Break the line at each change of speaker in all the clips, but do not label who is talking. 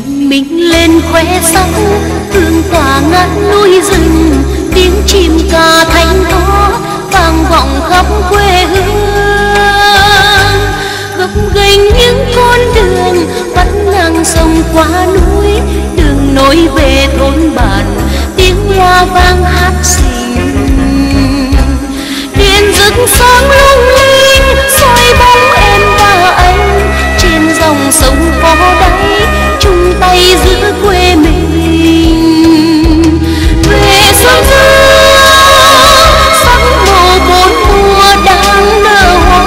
bình minh lên khoe sắc hương tỏa ngát núi rừng, tiếng chim ca thanh thoát vang vọng khắp quê hương. Gập ghềnh những con đường vắt ngang sông qua núi, đường nối về thôn bản tiếng loa vang hát xinh. Điện rực sáng lung linh soi bóng em và anh trên dòng sông có đáy, chung tay giữ quê mình. Về xuân dương sắc màu bốn mùa đang nở hoa,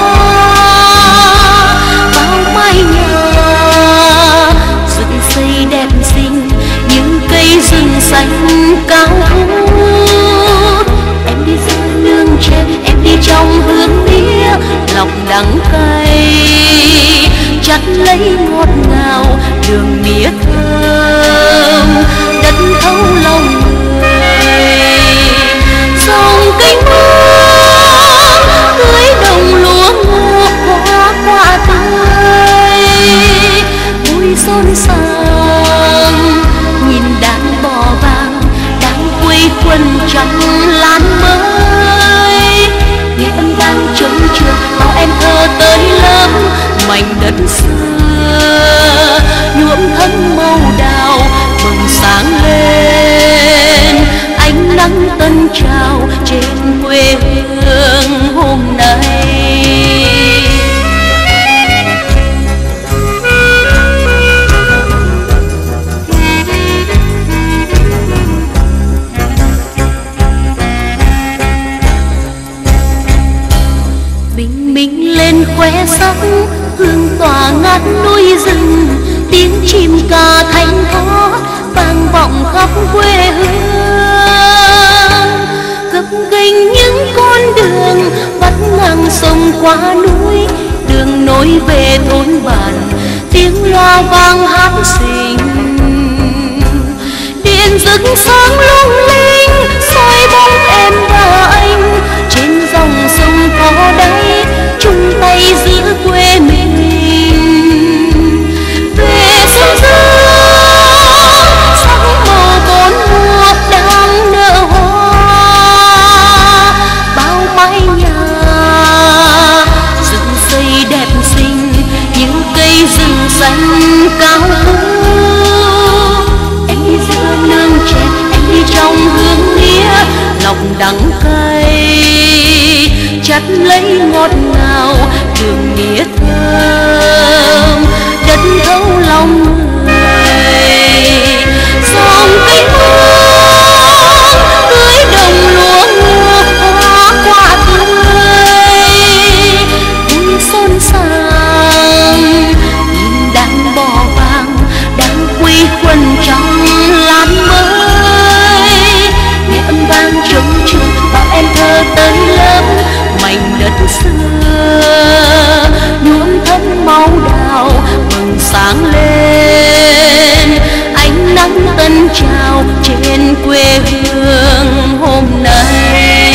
bao mái nhà dựng xây đẹp xinh, những cây rừng xanh cao vút. Em đi giữa nương tre, em đi trong hương mía, lọc đắng cay chặt lấy ngọt ngào đường mía thơm đất thấu lòng người. Dòng cánh mưa tưới đồng lúa ngô hoa quả tươi, vui xôn xang nhìn đàn bò vàng đang quây quần trong lán mới. Nghe âm vang trống trường bao em thơ tới lớp, mảnh đất xưa nhuộm thấm màu đào bừng sáng lên ánh nắng tân trào trên quê hương hôm nay. Bình minh lên khoe sắc hương tỏa ngát núi rừng, tiếng chim ca thanh thoát vang vọng khắp quê hương. Gập ghềnh những con đường vắt ngang sông qua núi, đường nối về thôn bản tiếng loa vang hát xinh. Điện rực sáng lung linh soi bóng em và anh trên dòng sông có đáy, chung tay giữ quê mình. Về xuân dương sắc màu bốn mùa đang nở hoa, bao mái nhà dựng xây đẹp xinh, những cây rừng xanh cao vút. Em đi giữa nương tre, em đi trong hương mía, lọc đắng cay chặt lấy ngọt ngào đường mía thơm đất thấu lòng người. Dòng cánh mưa tưới đồng lúa ngô hoa quả tươi, vui xôn xang nhìn đàn bò vàng đang quây quần trong lán mới. Nghe âm vang trống trường bao em thơ tới lớp, mảnh đất xưa nhuộm thấm máu đào bừng sáng lên ánh nắng tân trào trên quê hương hôm nay.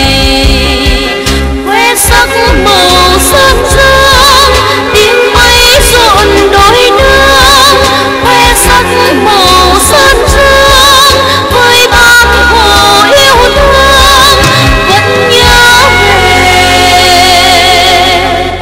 Khoe sắc màu sơn dương tiếng mây rộn đôi nương, khoe sắc màu sơn dương với bác hồ yêu thương vẫn nhớ về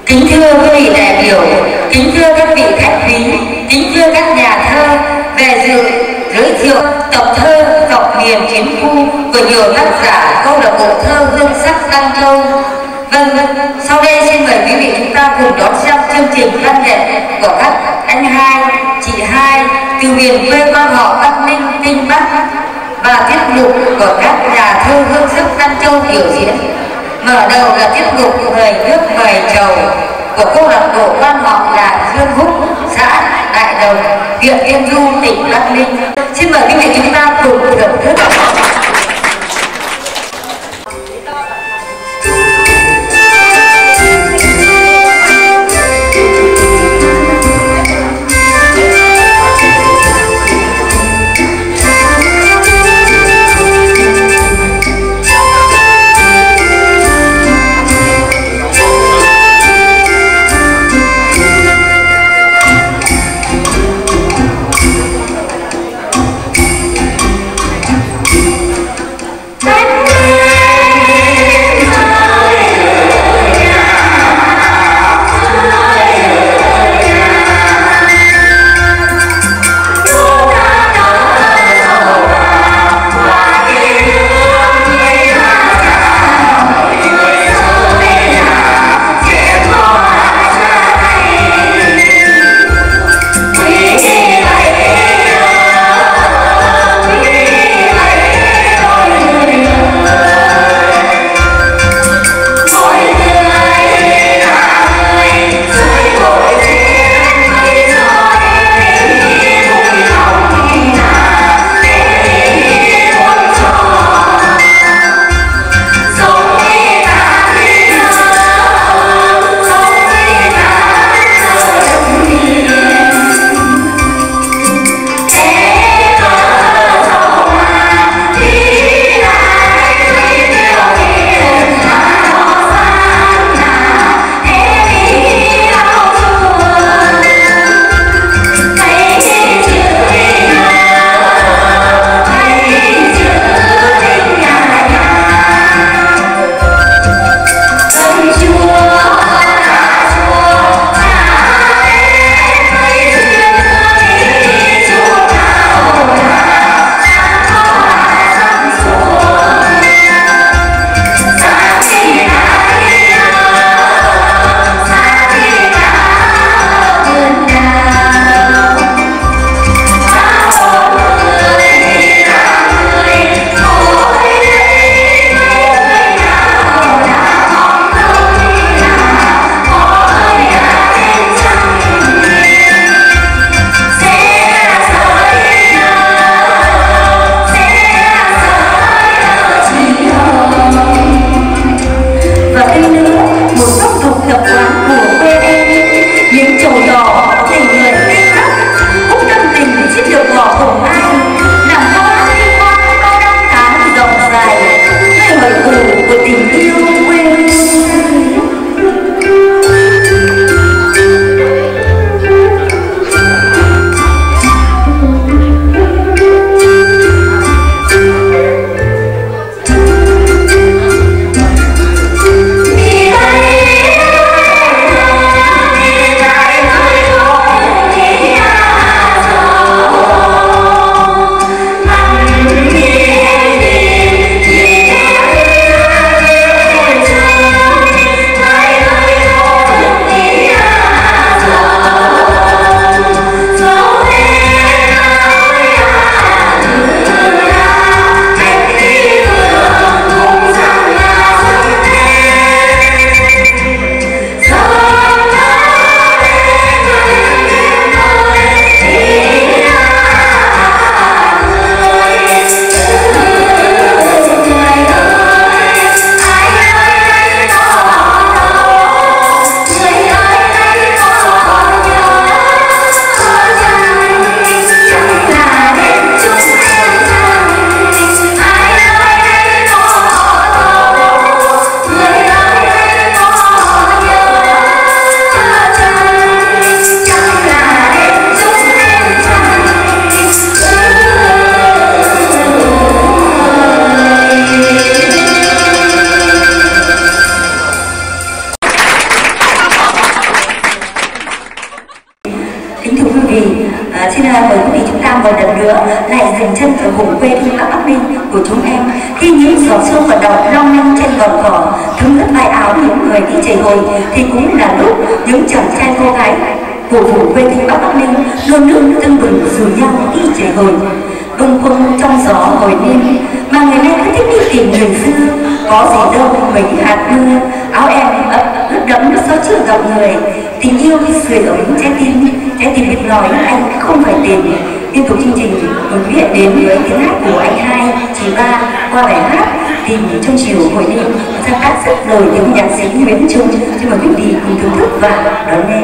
Kính thưa quý vị đại biểu, kính thưa các vị khách quý, kính thưa các nhà thơ, về dự giới thiệu tập thơ Dọc miền chiến khu của nhiều tác giả câu lạc bộ thơ Hương sắc Tăng Châu. Vâng, sau đây xin mời quý vị chúng ta cùng đón xem chương trình văn nghệ của các anh hai, chị hai từ miền quê quan họ Bắc Ninh, Kinh Bắc và tiết mục của các nhà thơ Hương sắc Tăng Châu biểu diễn. Mở đầu là tiết mục Mời nước mời trầu của câu lạc bộ quan họ là Dương Húc, xã Đại Đồng, huyện Tiên Du, tỉnh Bắc Ninh. Xin mời quý vị chúng ta cùng thưởng thức. nữa lại dừng chân ở vùng quê hương Bắc Ninh của chúng em. Khi những giọt sương vận động long lanh trên gòn cỏ thấm ướt vai áo những người đi chảy hồi, thì cũng là lúc những chàng trai cô gái của vùng quê hương Bắc Ninh luôn nước tưng bừng rủ nhau đi chảy hồi. Bâng khuâng trong gió hồi đêm mà người nay cứ thích đi tìm người xưa, có gì đâu mấy hạt mưa, áo em ướt đẫm nước soi trước dòng người. Tình yêu sưởi ấm trái tim biết nói anh không phải tiền. Tiếp tục chương trình mời quý vị đến với tiếng hát của anh Hai, chị Ba qua bài hát Tìm trong chiều hồi đêm, sáng tác rất nổi tiếng nhạc sĩ Nguyễn Trung. Xin mời quý vị cùng thưởng thức và đón nghe.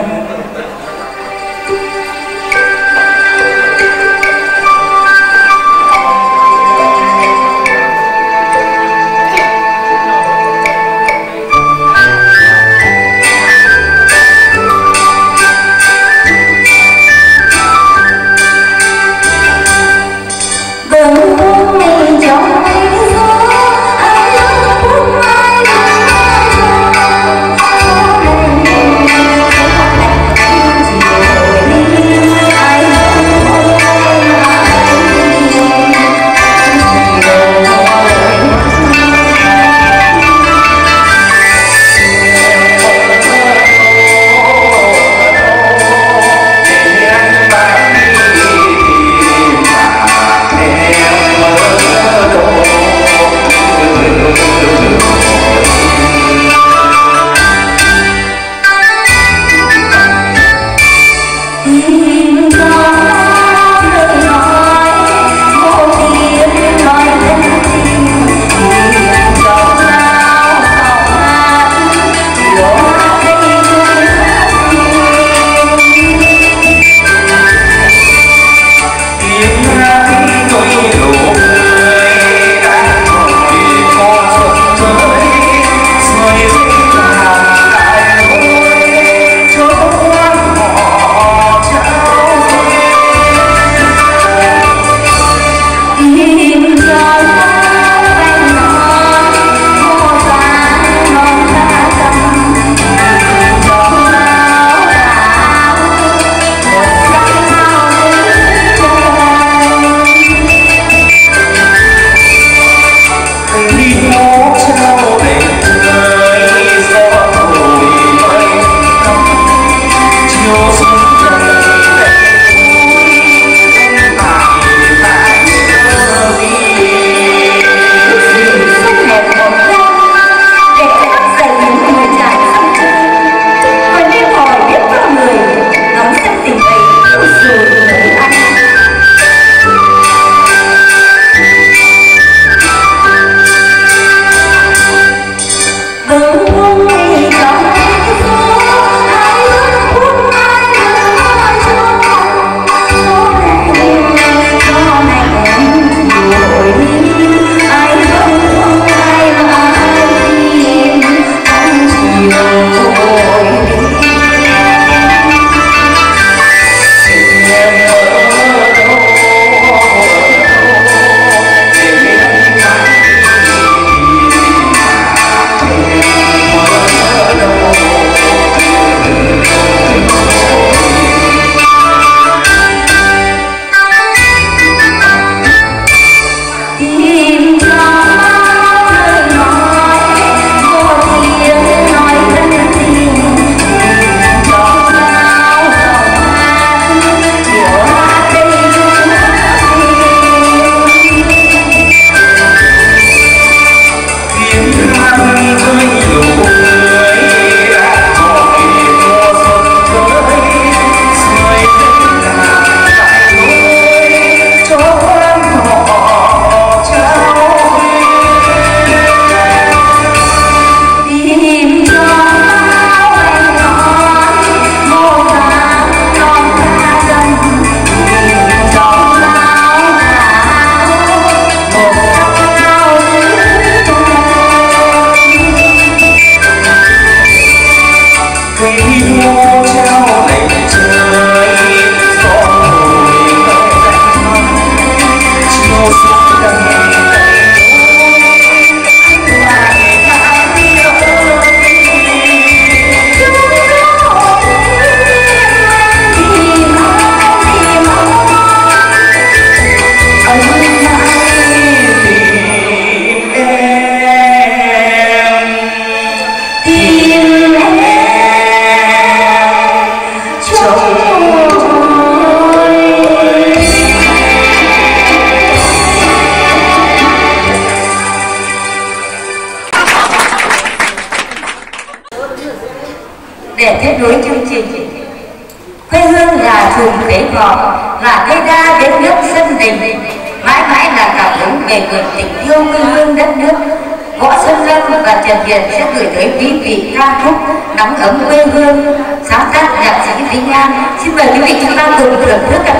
cùng tế ngọt là cây đa đến nước sân đình, mãi mãi là cảm hứng về nguồn tình yêu quê hương đất nước. Võ Xuân Lâm và Trần Hiền sẽ gửi tới quý vị ca khúc Nắng ấm quê hương, sáng tác nhạc sĩ Vĩnh An. Xin mời quý vị chúng ta cùng thưởng thức ạ.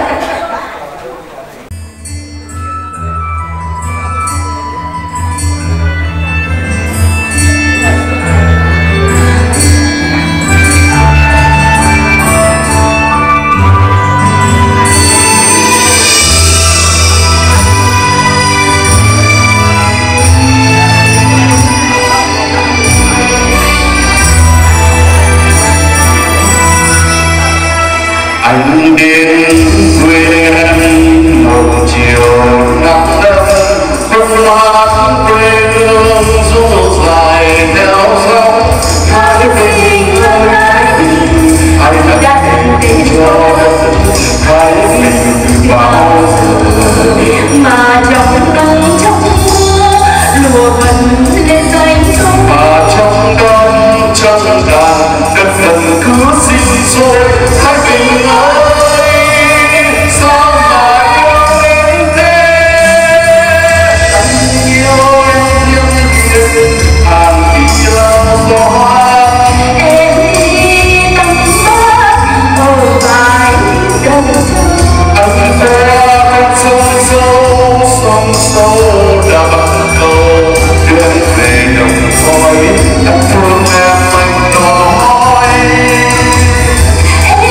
Anh đến quê em một chiều nắng ấm, không mát quê hương du dài theo sông. Hai mình ơi ai đã đến cho hai mình bao giờ
mà trong nắng trong mưa lùa vẫn lên danh sông,
mà trong đông trong đàn đất phần cứ sinh sôi. Hai mình ơi sao mà yêu em thế, anh yêu em nhưng hàng đi lao gió.
em đi tắm mát ở bãi đông sông.
Anh qua con sông sâu đã bắt cầu đưa về đồng khói. Anh thương em anh nói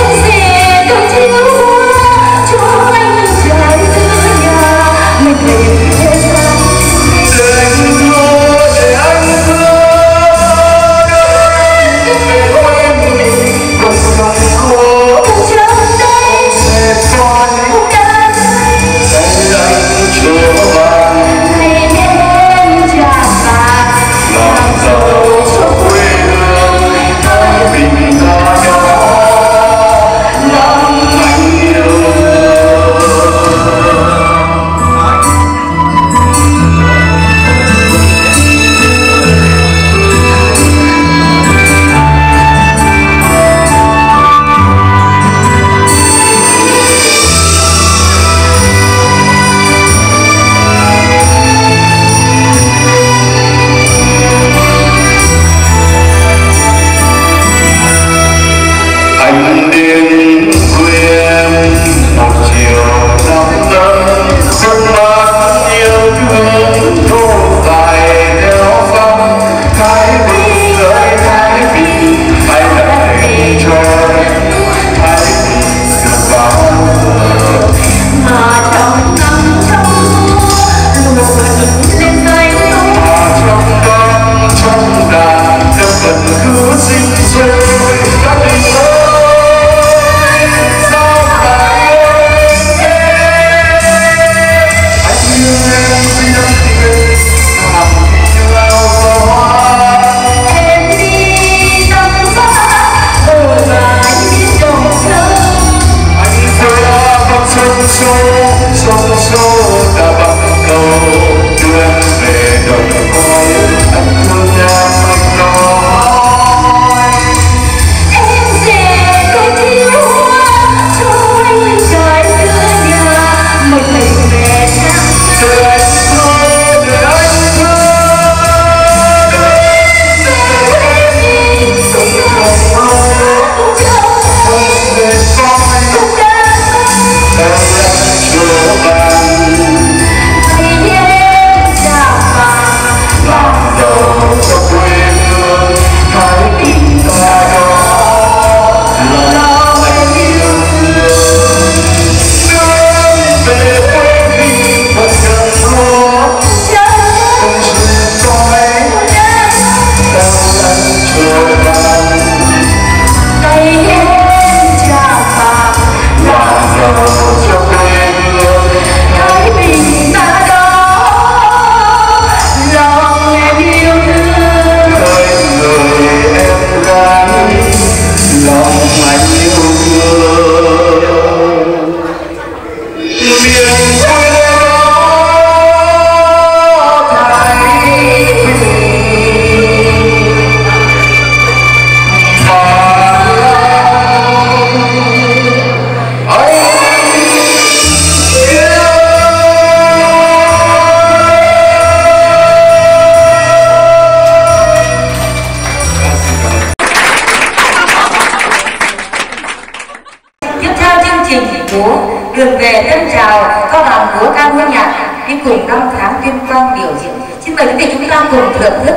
đường về Tân Trào, Cao Bằng Múa ca Múa Nhạc đi cùng năm tháng Tuyên Quang biểu diễn. Xin mời quý vị chúng ta cùng thưởng thức.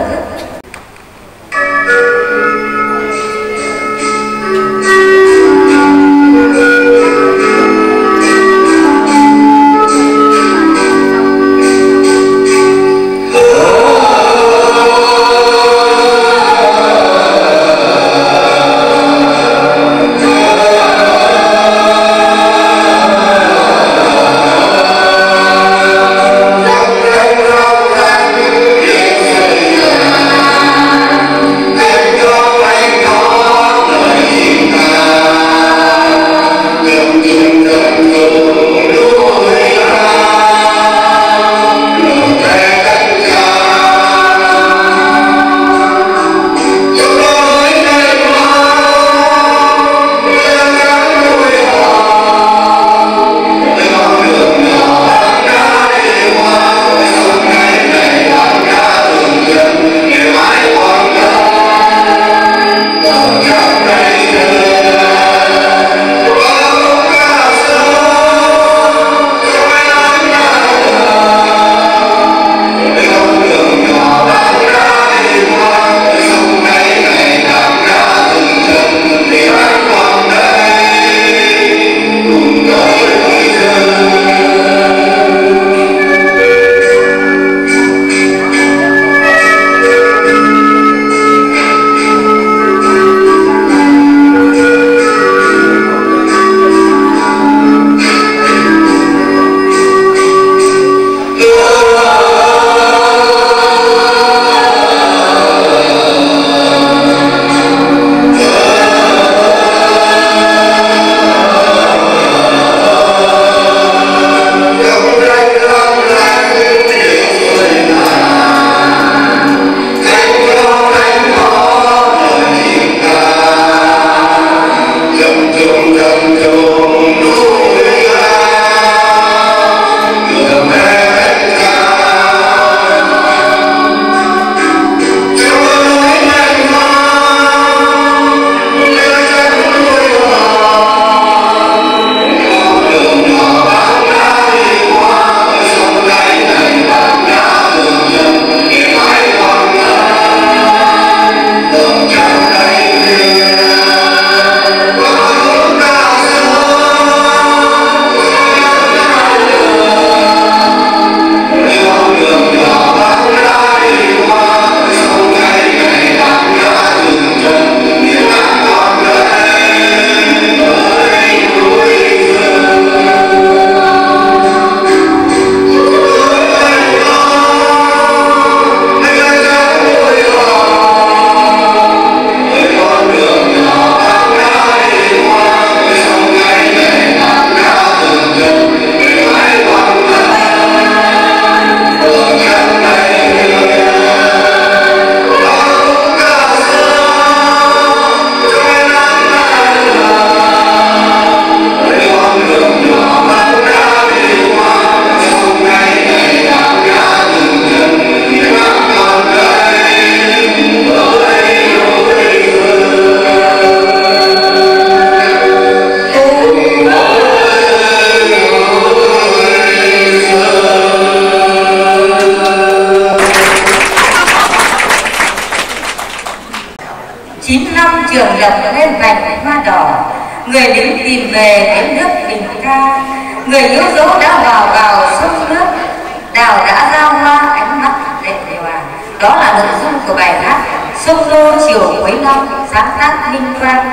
Trường lộc lên vành hoa đỏ, người lính tìm về đến nước Bình Ca, người yếu dấu đã vào sông nước, đào đã giao hoa ánh mắt lệ hòa. Đó là nội dung của bài hát Sông Lô chiều cuối năm, sáng tác Minh Quang,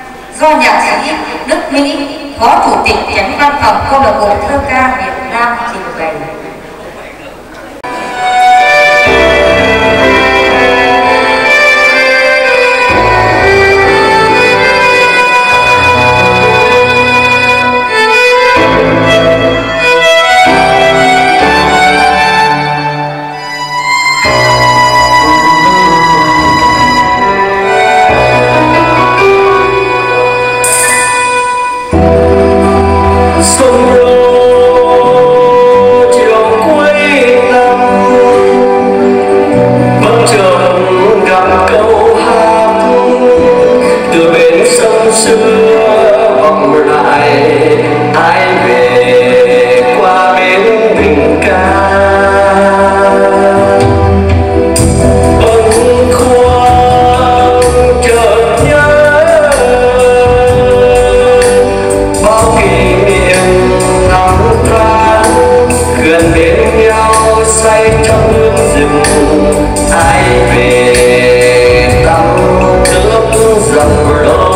do nhạc sĩ Đức Mỹ, phó chủ tịch chánh văn phòng câu lạc bộ thơ ca Việt Nam trình bày.
Sông Lô chiều rừng ai về tắm nước dòng lô.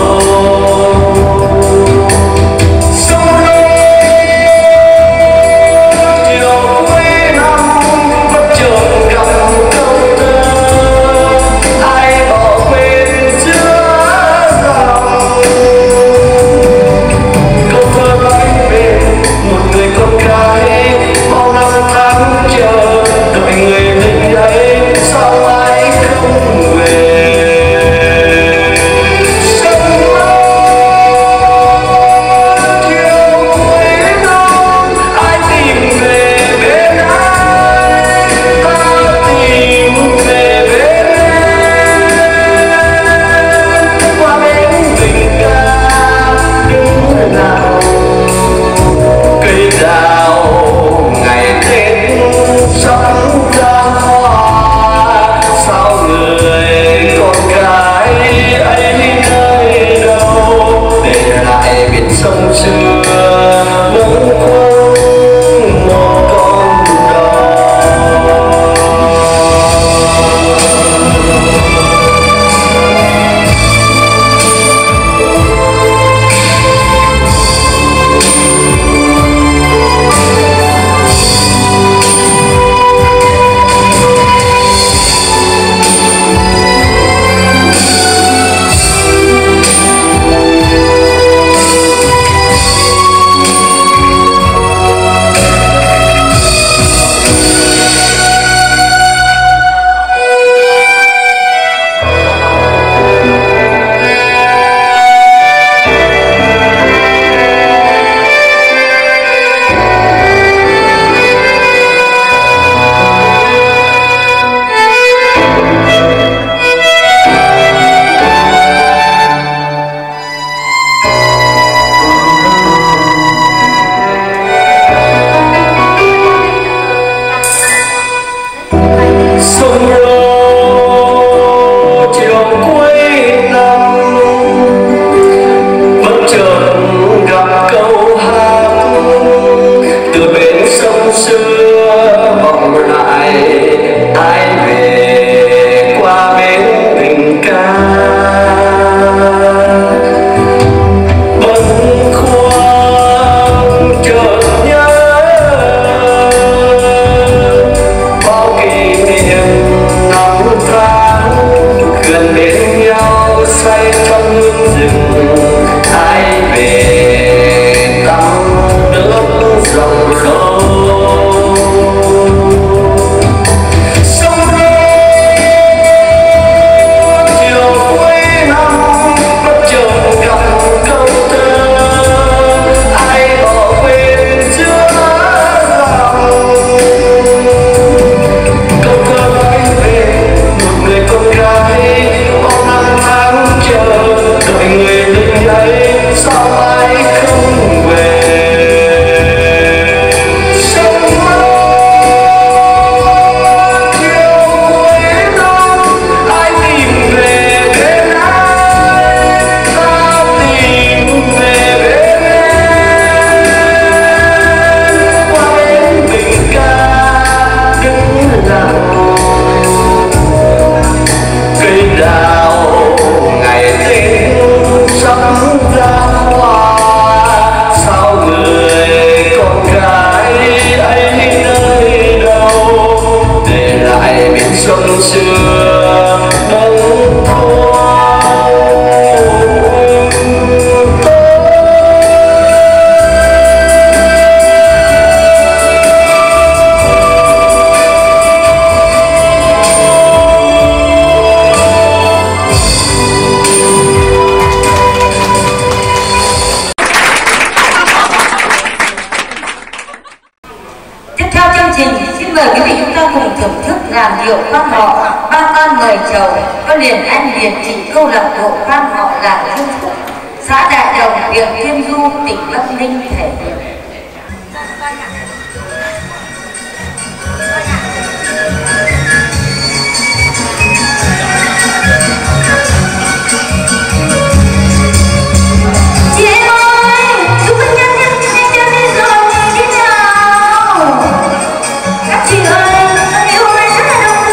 làn điệu quan họ ba con mời chầu có liền anh liền chỉ câu lạc bộ quan họ làng Dương Phúc, xã Đại Đồng, huyện Tiên Du, tỉnh Bắc Ninh thể hiện.
Chị ơi, yêu anh rất là đông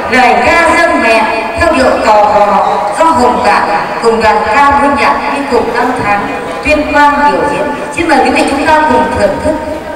lời ca dâng mẹ theo điệu tò mò do Hồng Cảng cùng đoàn ca Hương Nhạc đi cùng năm tháng Tuyên Quang biểu diễn. Xin mời quý vị chúng ta cùng thưởng thức.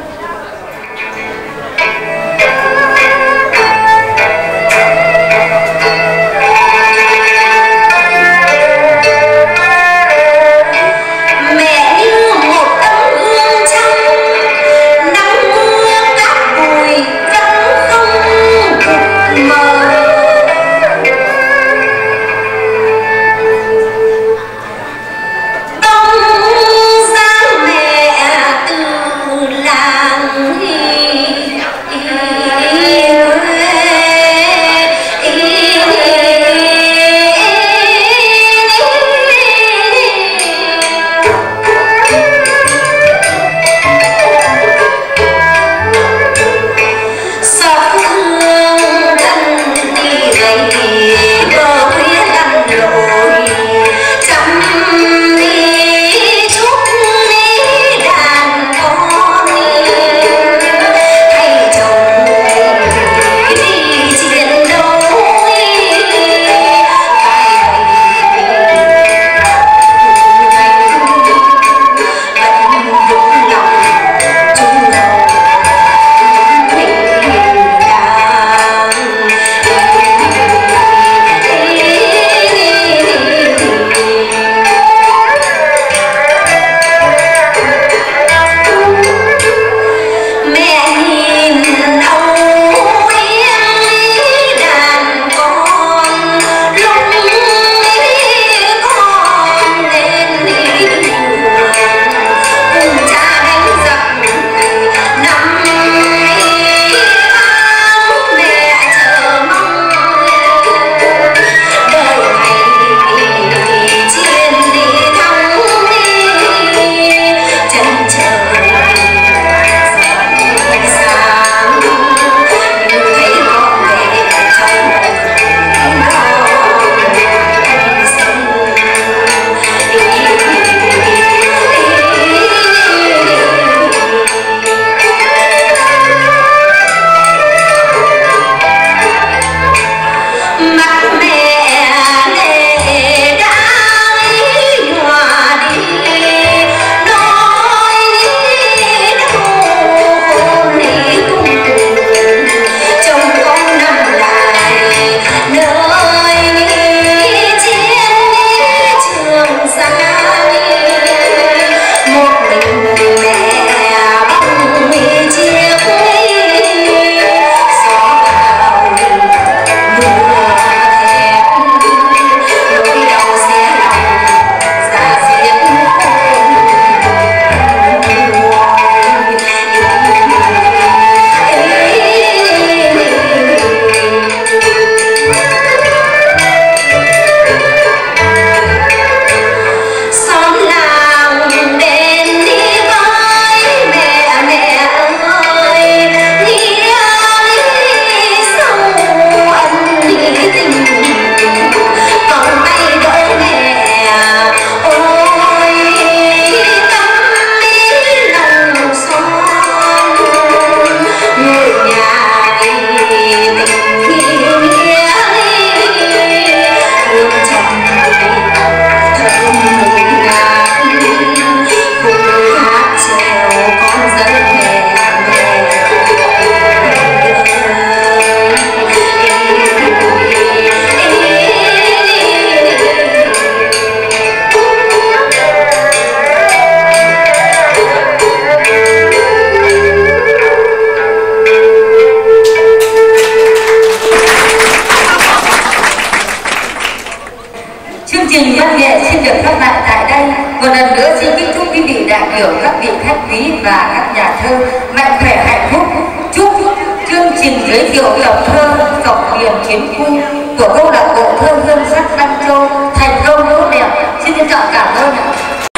Một lần nữa xin kính chúc quý vị đại biểu, các vị khách quý và các nhà thơ mạnh khỏe hạnh phúc. Chúc chương trình giới thiệu tập thơ Dọc Miền Chiến Khu của câu lạc bộ thơ Hương Sắc Đăng Châu thành công tốt đẹp. Xin trân trọng cảm ơn ạ.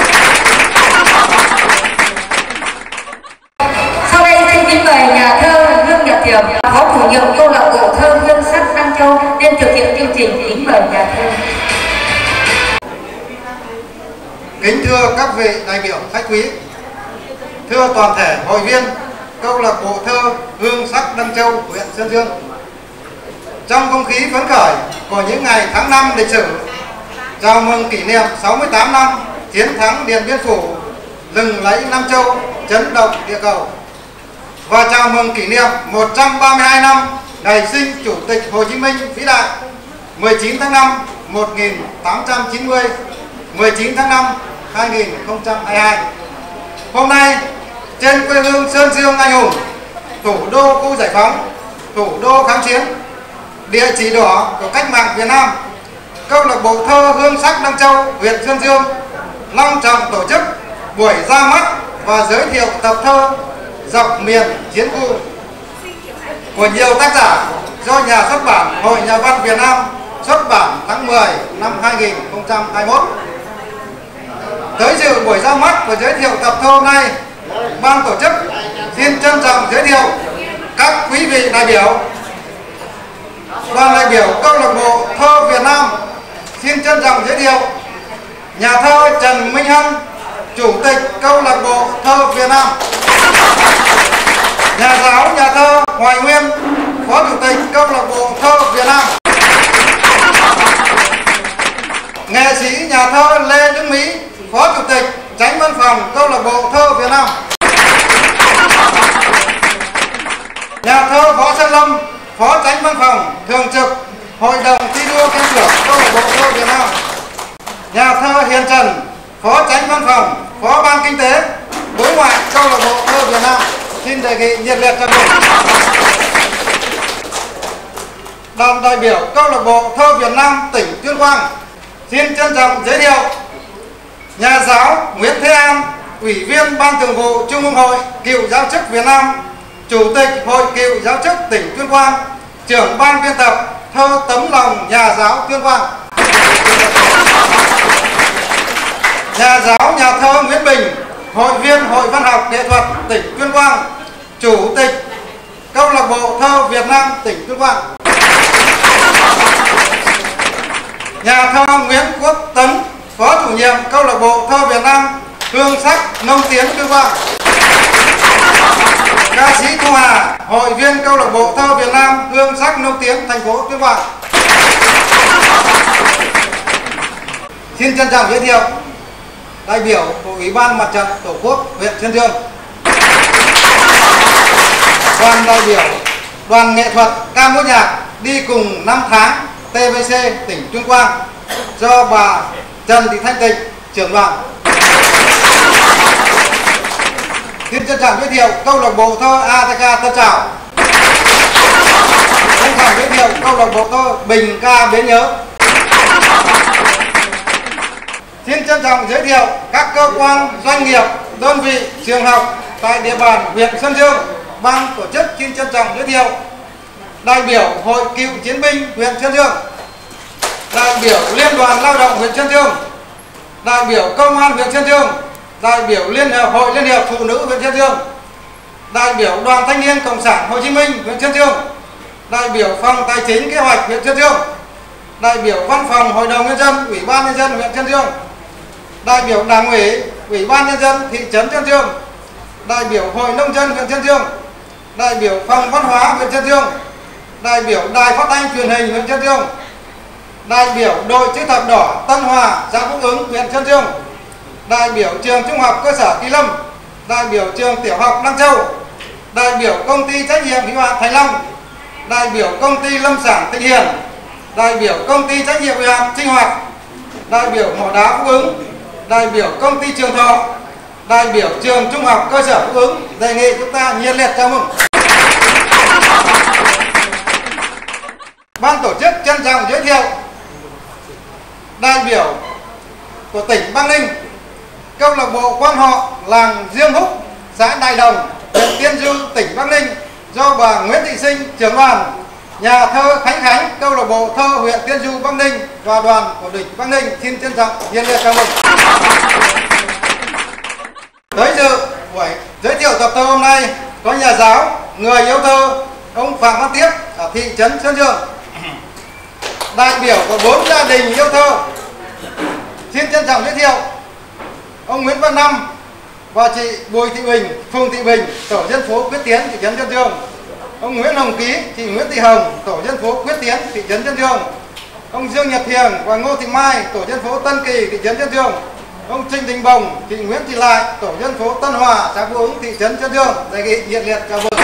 Sau đây xin kính mời nhà thơ Lương Nhật Tiềm, phó chủ nhiệm câu lạc bộ thơ Hương Sắc Đăng Châu nên thực hiện chương trình. Kính mời nhà thơ.
Kính thưa các vị đại biểu khách quý, thưa toàn thể hội viên câu lạc bộ thơ Hương Sắc Đăng Châu, huyện Sơn Dương. trong không khí phấn khởi của những ngày tháng 5 lịch sử, chào mừng kỷ niệm 68 năm chiến thắng Điện Biên Phủ, lừng lẫy Nam Châu, chấn động địa cầu, và chào mừng kỷ niệm 132 năm ngày sinh Chủ tịch Hồ Chí Minh vĩ đại, 19 tháng 5 1890, 19 tháng 5 2022. Hôm nay, trên quê hương Sơn Dương anh hùng, thủ đô khu giải phóng, thủ đô kháng chiến, địa chỉ đỏ của cách mạng Việt Nam, câu lạc bộ thơ Hương Sắc Đăng Châu, huyện Sơn Dương long trọng tổ chức buổi ra mắt và giới thiệu tập thơ Dọc miền chiến khu của nhiều tác giả do nhà xuất bản Hội Nhà văn Việt Nam xuất bản tháng 10 năm 2021. Tới dự buổi ra mắt và giới thiệu tập thơ hôm nay, ban tổ chức xin trân trọng giới thiệu các quý vị đại biểu. Đoàn đại biểu câu lạc bộ thơ Việt Nam xin trân trọng giới thiệu nhà thơ Trần Minh Hân, Chủ tịch câu lạc bộ thơ Việt Nam. Nhà giáo nhà thơ Hoài Nguyên, Phó Chủ tịch câu lạc bộ thơ Việt Nam. Nghệ sĩ nhà thơ Lê Đức Mỹ, Phó Chủ tịch Chánh văn phòng câu lạc bộ thơ Việt Nam. Nhà thơ Võ Sơn Lâm, Phó Chánh văn phòng thường trực Hội đồng thi đua khen thưởng câu lạc bộ thơ Việt Nam. Nhà thơ Hiền Trần, Phó Chánh văn phòng, Phó ban kinh tế đối ngoại câu lạc bộ thơ Việt Nam. Xin đề nghị nhiệt liệt chào mừng. Đoàn đại biểu câu lạc bộ thơ Việt Nam tỉnh Tuyên Quang xin trân trọng giới thiệu nhà giáo Nguyễn Thế An, Ủy viên Ban Thường vụ Trung ương Hội Cựu giáo chức Việt Nam, Chủ tịch Hội Cựu giáo chức tỉnh Tuyên Quang, trưởng ban biên tập thơ Tấm lòng nhà giáo Tuyên Quang. Nhà giáo nhà thơ Nguyễn Bình, Hội viên Hội Văn học Nghệ thuật tỉnh Tuyên Quang, Chủ tịch câu lạc bộ thơ Việt Nam tỉnh Tuyên Quang. Nhà thơ Nguyễn Quốc Tấn, Phó chủ nhiệm câu lạc bộ thơ Việt Nam Hương Sắc Nông Tiến Tuyên Quang. Ca sĩ Thu Hà, hội viên câu lạc bộ thơ Việt Nam Hương Sắc Nông Tiến thành phố Tuyên Quang. Xin trân trọng giới thiệu đại biểu của Ủy ban Mặt trận Tổ quốc huyện Sơn Dương. Đoàn đại biểu đoàn nghệ thuật ca múa nhạc Đi cùng năm tháng TVC tỉnh Tuyên Quang do bà Trần Thị Thanh Tịnh trưởng đoàn. Xin trân trọng giới thiệu câu lạc bộ thơ ATK Tân Trào. Trân trọng giới thiệu câu lạc bộ thơ Bình Ca Bến Nhớ. Xin trân trọng giới thiệu các cơ quan, doanh nghiệp, đơn vị, trường học tại địa bàn huyện Sơn Dương. Ban tổ chức xin trân trọng giới thiệu đại biểu Hội Cựu chiến binh huyện Sơn Dương, đại biểu Liên đoàn Lao động huyện Sơn Dương, đại biểu Công an huyện Sơn Dương, đại biểu Hội Liên hiệp Phụ nữ huyện Sơn Dương, đại biểu Đoàn Thanh niên Cộng sản Hồ Chí Minh huyện Sơn Dương, đại biểu Phòng Tài chính Kế hoạch huyện Sơn Dương, đại biểu Văn phòng Hội đồng nhân dân Ủy ban nhân dân huyện Sơn Dương, đại biểu Đảng ủy Ủy ban nhân dân thị trấn Sơn Dương, đại biểu Hội nông dân huyện Sơn Dương, đại biểu Phòng văn hóa huyện Sơn Dương, đại biểu Đài Phát thanh Truyền hình huyện Sơn Dương, đại biểu Đội chữ thập đỏ Tân Hòa, xã Phúc Ứng, huyện Sơn Dương, đại biểu trường Trung học cơ sở Kỳ Lâm, đại biểu trường tiểu học Đăng Châu, đại biểu công ty trách nhiệm hữu hạn Thành Long, đại biểu công ty lâm sản Tịnh Hiền, đại biểu công ty trách nhiệm hữu hạn Sinh Hoạt, đại biểu mỏ đá Phúc Ứng, đại biểu công ty Trường Thọ, đại biểu trường Trung học cơ sở Phúc Ứng. Đề nghị chúng ta nhiệt liệt chào mừng. Ban tổ chức trân trọng giới thiệu đại biểu của tỉnh Bắc Ninh, câu lạc bộ quan họ làng Diêm Húc, xã Đại Đồng, huyện Tiên Du, tỉnh Bắc Ninh do bà Nguyễn Thị Sinh trưởng đoàn, nhà thơ Khánh Khánh, câu lạc bộ thơ huyện Tiên Du, Bắc Ninh và đoàn của tỉnh Bắc Ninh xin trân trọng nhiệt liệt chào mừng. Tới dự buổi giới thiệu tập thơ hôm nay có nhà giáo, người yêu thơ ông Phạm Văn Tiếp ở thị trấn Sơn Dương, đại biểu của 4 gia đình yêu thơ. Xin trân trọng giới thiệu ông Nguyễn Văn Năm và chị Bùi Thị Bình, Phùng Thị Bình, tổ dân phố Quyết Tiến, thị trấn Sơn Dương. ông Nguyễn Hồng Ký, chị Nguyễn Thị Hồng, tổ dân phố Quyết Tiến, thị trấn Chân Dương, ông Dương Nhật Thiềng và Ngô Thị Mai, tổ dân phố Tân Kỳ, thị trấn Chân Dương, ông Trịnh Đình Bồng, chị Nguyễn Thị Lại, tổ dân phố Tân Hòa, xã Phú Ứng, thị trấn Chân Dương, đề nghị nhiệt liệt chào mừng.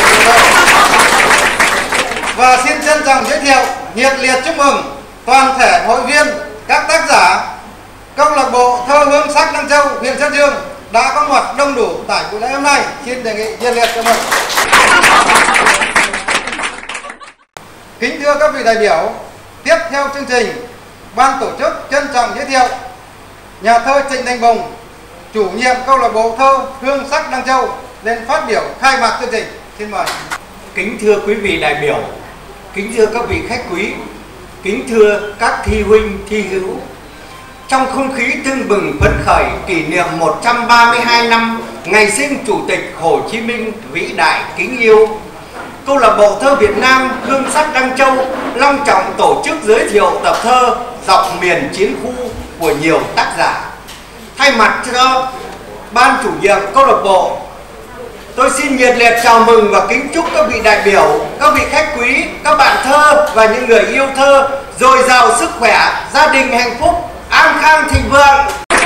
Và xin trân trọng giới thiệu, nhiệt liệt chúc mừng toàn thể hội viên, các tác giả câu lạc bộ thơ hương sắc Đăng Châu, huyện Chân Dương đã có mặt đông đủ tại buổi lễ hôm nay. Xin đề nghị nhiệt liệt chào mừng. Kính thưa các vị đại biểu, tiếp theo chương trình, ban tổ chức trân trọng giới thiệu nhà thơ Trịnh Đình Bồng, chủ nhiệm câu lạc bộ thơ hương sắc Đăng Châu lên phát biểu khai mạc chương trình. Xin mời.
Kính thưa quý vị đại biểu, kính thưa các vị khách quý, kính thưa các thi huynh, thi hữu. Trong không khí tưng bừng phấn khởi kỷ niệm 132 năm ngày sinh Chủ tịch Hồ Chí Minh vĩ đại kính yêu, câu lạc bộ thơ Việt Nam hương sắc Đăng Châu long trọng tổ chức giới thiệu tập thơ Dọc miền chiến khu của nhiều tác giả. Thay mặt cho ban chủ nhiệm câu lạc bộ, tôi xin nhiệt liệt chào mừng và kính chúc các vị đại biểu, các vị khách quý, các bạn thơ và những người yêu thơ dồi dào sức khỏe, gia đình hạnh phúc, an khang thịnh vượng.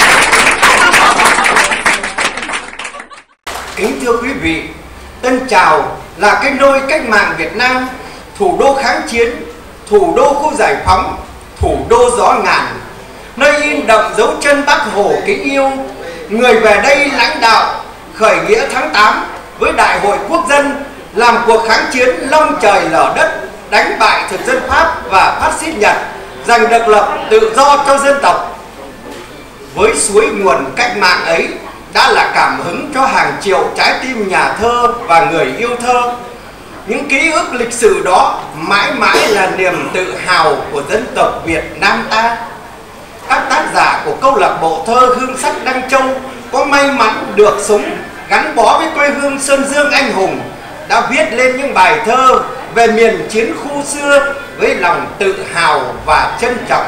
Kính thưa quý vị, Tân Trào là cái nôi cách mạng Việt Nam, thủ đô kháng chiến, thủ đô khu giải phóng, thủ đô gió ngàn, nơi in đậm dấu chân Bác Hồ kính yêu. Người về đây lãnh đạo khởi nghĩa tháng 8 với Đại hội Quốc dân, làm cuộc kháng chiến long trời lở đất, đánh bại thực dân Pháp và phát xít Nhật, giành độc lập tự do cho dân tộc. Với suối nguồn cách mạng ấy đã là cảm hứng cho hàng triệu trái tim nhà thơ và người yêu thơ. Những ký ức lịch sử đó mãi mãi là niềm tự hào của dân tộc Việt Nam ta. Các tác giả của câu lạc bộ thơ hương sắc Đăng Châu có may mắn được sống gắn bó với quê hương Sơn Dương anh hùng, đã viết lên những bài thơ về miền chiến khu xưa với lòng tự hào và trân trọng.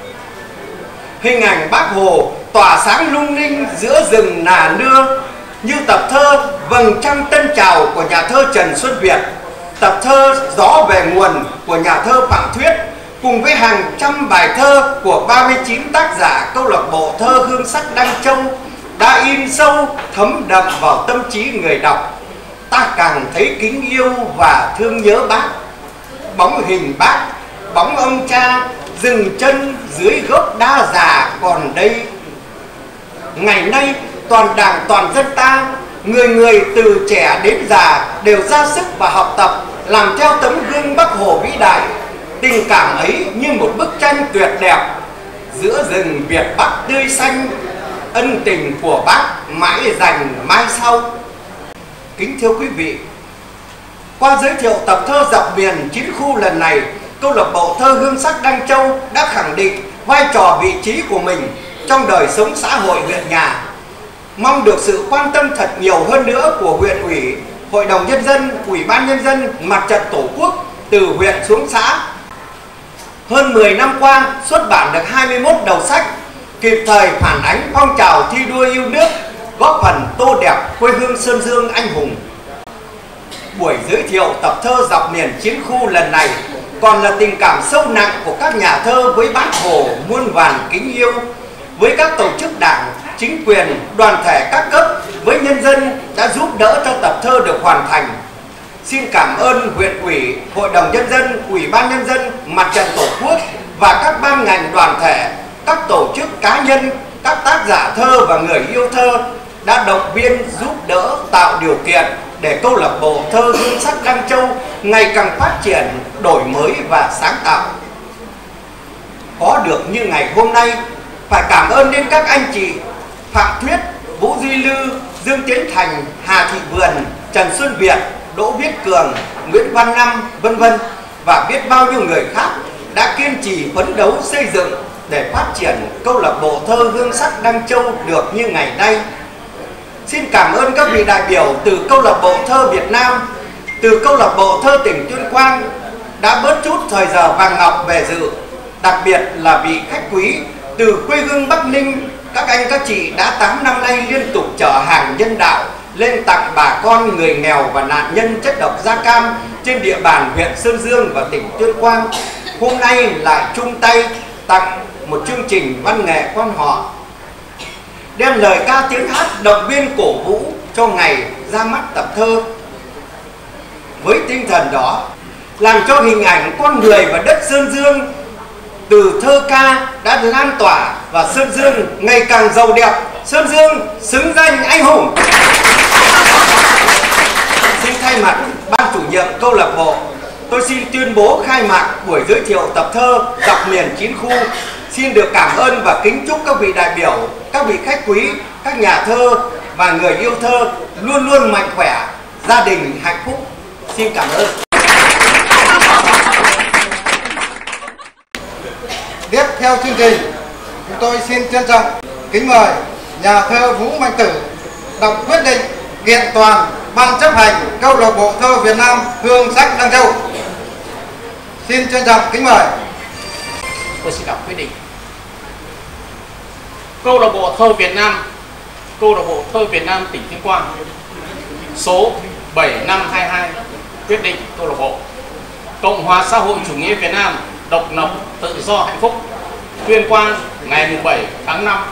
Hình ảnh Bác Hồ tỏa sáng lung linh giữa rừng Nà Nưa, như tập thơ Vầng Trăng Tân Trào của nhà thơ Trần Xuân Việt, tập thơ Gió về nguồn của nhà thơ Phạm Thuyết, cùng với hàng trăm bài thơ của 39 tác giả câu lạc bộ thơ hương sắc Đăng Châu đã in sâu thấm đậm vào tâm trí người đọc. Ta càng thấy kính yêu và thương nhớ Bác. Bóng hình Bác, bóng ông cha dừng chân dưới gốc đa già còn đây. Ngày nay toàn đảng toàn dân ta, người người từ trẻ đến già đều ra sức và học tập làm theo tấm gương Bác Hồ vĩ đại. Tình cảm ấy như một bức tranh tuyệt đẹp, giữa rừng Việt Bắc tươi xanh, ân tình của Bác mãi dành mai sau. Kính thưa quý vị, qua giới thiệu tập thơ Dọc miền chiến khu lần này, câu lạc bộ thơ hương sắc Đăng Châu đã khẳng định vai trò vị trí của mình trong đời sống xã hội huyện nhà. Mong được sự quan tâm thật nhiều hơn nữa của huyện ủy, hội đồng nhân dân, ủy ban nhân dân, mặt trận tổ quốc từ huyện xuống xã. Hơn 10 năm qua xuất bản được 21 đầu sách, kịp thời phản ánh phong trào thi đua yêu nước, góp phần tô đẹp quê hương Sơn Dương anh hùng. Buổi giới thiệu tập thơ Dọc miền chiến khu lần này còn là tình cảm sâu nặng của các nhà thơ với Bác Hồ muôn vàn kính yêu, với các tổ chức đảng, chính quyền, đoàn thể các cấp, với nhân dân đã giúp đỡ cho tập thơ được hoàn thành. Xin cảm ơn huyện ủy, hội đồng nhân dân, ủy ban nhân dân, mặt trận tổ quốc và các ban ngành đoàn thể, các tổ chức cá nhân, các tác giả thơ và người yêu thơ đã động viên giúp đỡ tạo điều kiện để câu lạc bộ thơ hương sắc Đăng Châu ngày càng phát triển, đổi mới và sáng tạo. Có được như ngày hôm nay phải cảm ơn đến các anh chị Phạm Thuyết, Vũ Duy Lư, Dương Tiến Thành, Hà Thị Vườn, Trần Xuân Việt, Đỗ Viết Cường, Nguyễn Văn Năm, vân vân và biết bao nhiêu người khác đã kiên trì phấn đấu xây dựng để phát triển câu lạc bộ thơ hương sắc Đăng Châu được như ngày nay. Xin cảm ơn các vị đại biểu từ câu lạc bộ thơ Việt Nam, từ câu lạc bộ thơ tỉnh Tuyên Quang đã bớt chút thời giờ vàng ngọc về dự, đặc biệt là vị khách quý từ quê hương Bắc Ninh. Các anh các chị đã 8 năm nay liên tục chở hàng nhân đạo lên tặng bà con người nghèo và nạn nhân chất độc da cam trên địa bàn huyện Sơn Dương và tỉnh Tuyên Quang hôm nay lại chung tay tặng một chương trình văn nghệ quan họ, đem lời ca tiếng hát động viên cổ vũ cho ngày ra mắt tập thơ. Với tinh thần đó, làm cho hình ảnh con người và đất Sơn Dương từ thơ ca đã lan tỏa và Sơn Dương ngày càng giàu đẹp, Sơn Dương xứng danh anh hùng. Xin thay mặt ban chủ nhiệm câu lạc bộ, tôi xin tuyên bố khai mạc buổi giới thiệu tập thơ Dọc miền Chín Khu. Xin được cảm ơn và kính chúc các vị đại biểu, các vị khách quý, các nhà thơ và người yêu thơ luôn luôn mạnh khỏe, gia đình hạnh phúc. Xin cảm ơn.
Tiếp theo chương trình, chúng tôi xin trân trọng kính mời nhà thơ Vũ Mạnh Tử đọc quyết định kiện toàn ban chấp hành câu lạc bộ thơ Việt Nam Hương Sắc Đăng Châu. Xin trân trọng kính mời.
Tôi xin đọc quyết định. Câu lạc bộ thơ Việt Nam, câu lạc bộ thơ Việt Nam tỉnh Tuyên Quang, số 7522, quyết định câu lạc bộ Cộng hòa xã hội chủ nghĩa Việt Nam, độc lập, tự do, hạnh phúc, Tuyên Quang, ngày 7 tháng 5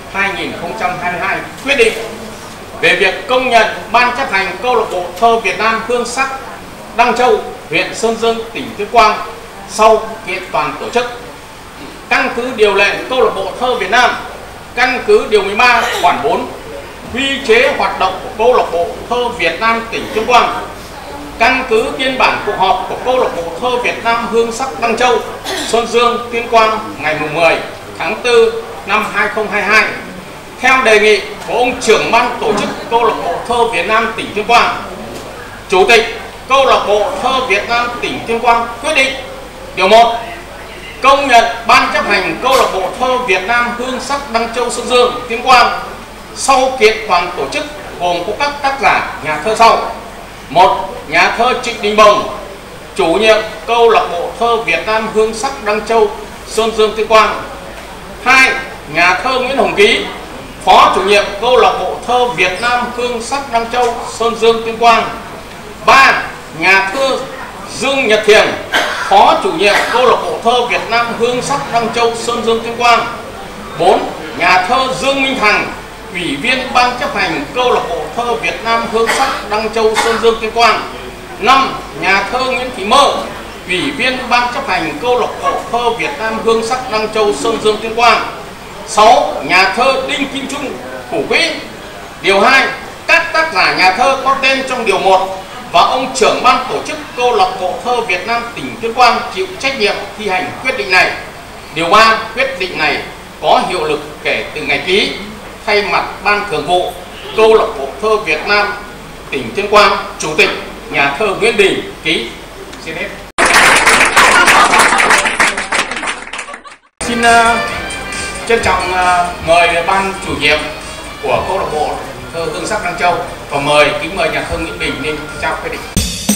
2022, quyết định về việc công nhận ban chấp hành câu lạc bộ thơ Việt Nam Hương Sắc Đăng Châu, huyện Sơn Dương, tỉnh Tuyên Quang sau kiện toàn tổ chức. Căn cứ điều lệ câu lạc bộ thơ Việt Nam, căn cứ điều 13 khoản 4 quy chế hoạt động của câu lạc bộ thơ Việt Nam tỉnh Tuyên Quang, căn cứ biên bản cuộc họp của câu lạc bộ thơ Việt Nam Hương Sắc Đăng Châu, Sơn Dương, Tuyên Quang ngày 10 tháng 4 năm 2022, theo đề nghị của ông trưởng ban tổ chức câu lạc bộ thơ Việt Nam tỉnh Tuyên Quang, chủ tịch câu lạc bộ thơ Việt Nam tỉnh Tuyên Quang quyết định: điều 1, công nhận ban chấp hành câu lạc bộ thơ Việt Nam Hương Sắc Đăng Châu, Sơn Dương, Tuyên Quang sau kiện toàn tổ chức gồm có các tác giả nhà thơ sau: 1. Nhà thơ Trịnh Đình Bồng, chủ nhiệm câu lạc bộ thơ Việt Nam Hương Sắc Đăng Châu, Sơn Dương, Tuyên Quang. 2. Nhà thơ Nguyễn Hồng Ký, phó chủ nhiệm câu lạc bộ thơ Việt Nam Hương Sắc Đăng Châu, Sơn Dương, Tuyên Quang. 3. Nhà thơ Dương Nhật Thiền, phó chủ nhiệm câu lạc bộ thơ Việt Nam Hương Sắc Đăng Châu, Sơn Dương, Tuyên Quang. 4. Nhà thơ Dương Minh Thằng, ủy viên ban chấp hành câu lạc bộ thơ Việt Nam Hương Sắc Đăng Châu, Sơn Dương, Tuyên Quang. 5. Nhà thơ Nguyễn Thị Mơ, ủy viên ban chấp hành câu lạc bộ thơ Việt Nam Hương Sắc Đăng Châu, Sơn Dương, Tuyên Quang. 6. Nhà thơ Đinh Kim Trung, thủ quỹ. Điều 2. Các tác giả nhà thơ có tên trong điều 1 và ông trưởng ban tổ chức câu lạc bộ thơ Việt Nam tỉnh Tuyên Quang chịu trách nhiệm thi hành quyết định này. Điều 3. Quyết định này có hiệu lực kể từ ngày ký. Thay mặt ban thường vụ câu lạc bộ thơ Việt Nam tỉnh Tuyên Quang, chủ tịch nhà thơ Nguyễn Đình ký. Xin hết. Xin trân trọng mời ban chủ nhiệm của câu lạc bộ thơ Hương Sắc Đăng Châu và kính mời nhà thơ Nguyễn Đình lên trao quyết định.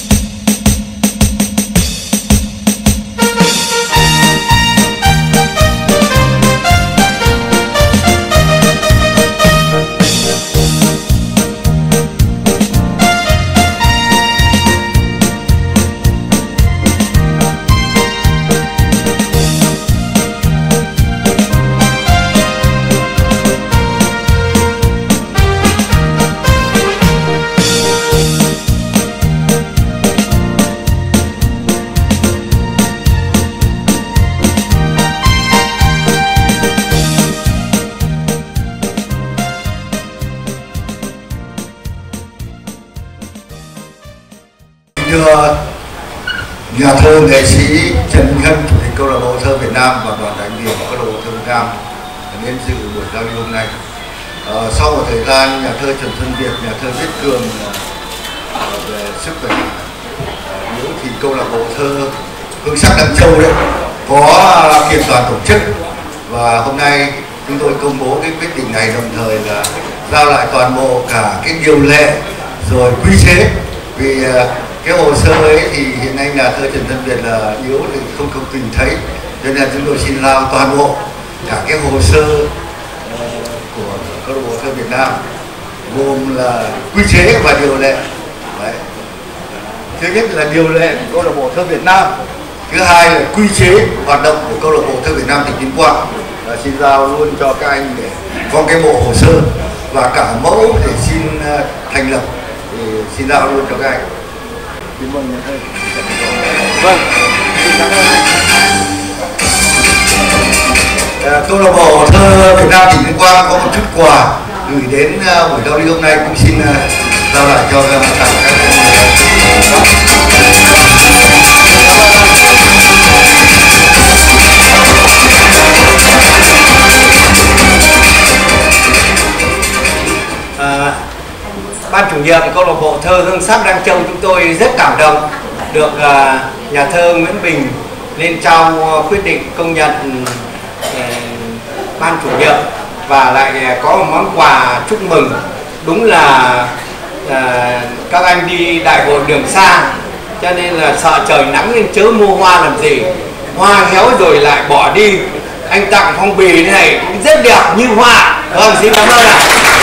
Thưa nhà thơ nghệ sĩ Trần Minh Hân, chủ tịch câu lạc bộ thơ Việt Nam và đoàn đại biểu câu lạc bộ thơ Việt Nam đến dự buổi giao lưu hôm nay. Sau một thời gian, nhà thơ Trần Xuân Việt, nhà thơ Viết Cường về sức khỏe yếu thì câu lạc bộ thơ Hương Sắc Đăng Châu đấy có kiện toàn tổ chức, và hôm nay chúng tôi công bố cái quyết định này, đồng thời là giao lại toàn bộ cả cái điều lệ rồi quy chế, vì cái hồ sơ ấy thì hiện nay nhà thơ Trần Xuân Việt là yếu thì không tìm thấy, cho nên là chúng tôi xin lao toàn bộ cả cái hồ sơ của câu lạc bộ thơ Việt Nam, gồm là quy chế và điều lệ. Đấy.
Thứ nhất là điều lệ của câu lạc bộ thơ Việt Nam, thứ hai là quy chế hoạt động của câu lạc bộ thơ Việt Nam tỉnh Tuyên Quang. Xin giao luôn cho các anh để có cái bộ hồ sơ và cả mẫu để xin thành lập, thì xin giao luôn cho các anh. Xin mời nhà thơ. Vâng, xin cảm ơn anh. Câu lạc bộ thơ Việt Nam tỉnh Tuyên Quang có một chút quà gửi đến buổi giao lưu hôm nay, cũng xin giao lại cho tất cả các
Ban chủ nhiệm câu lạc bộ thơ Hương Sắc Đăng Châu chúng tôi rất cảm động được nhà thơ Nguyễn Bình lên trao quyết định công nhận ban chủ nhiệm và lại có một món quà chúc mừng. Đúng là các anh đi đại hội đường xa cho nên là sợ trời nắng nên chớ mua hoa làm gì, hoa héo rồi lại bỏ đi. Anh tặng phong bì này cũng rất đẹp như hoa. Vâng, xin cảm ơn ạ.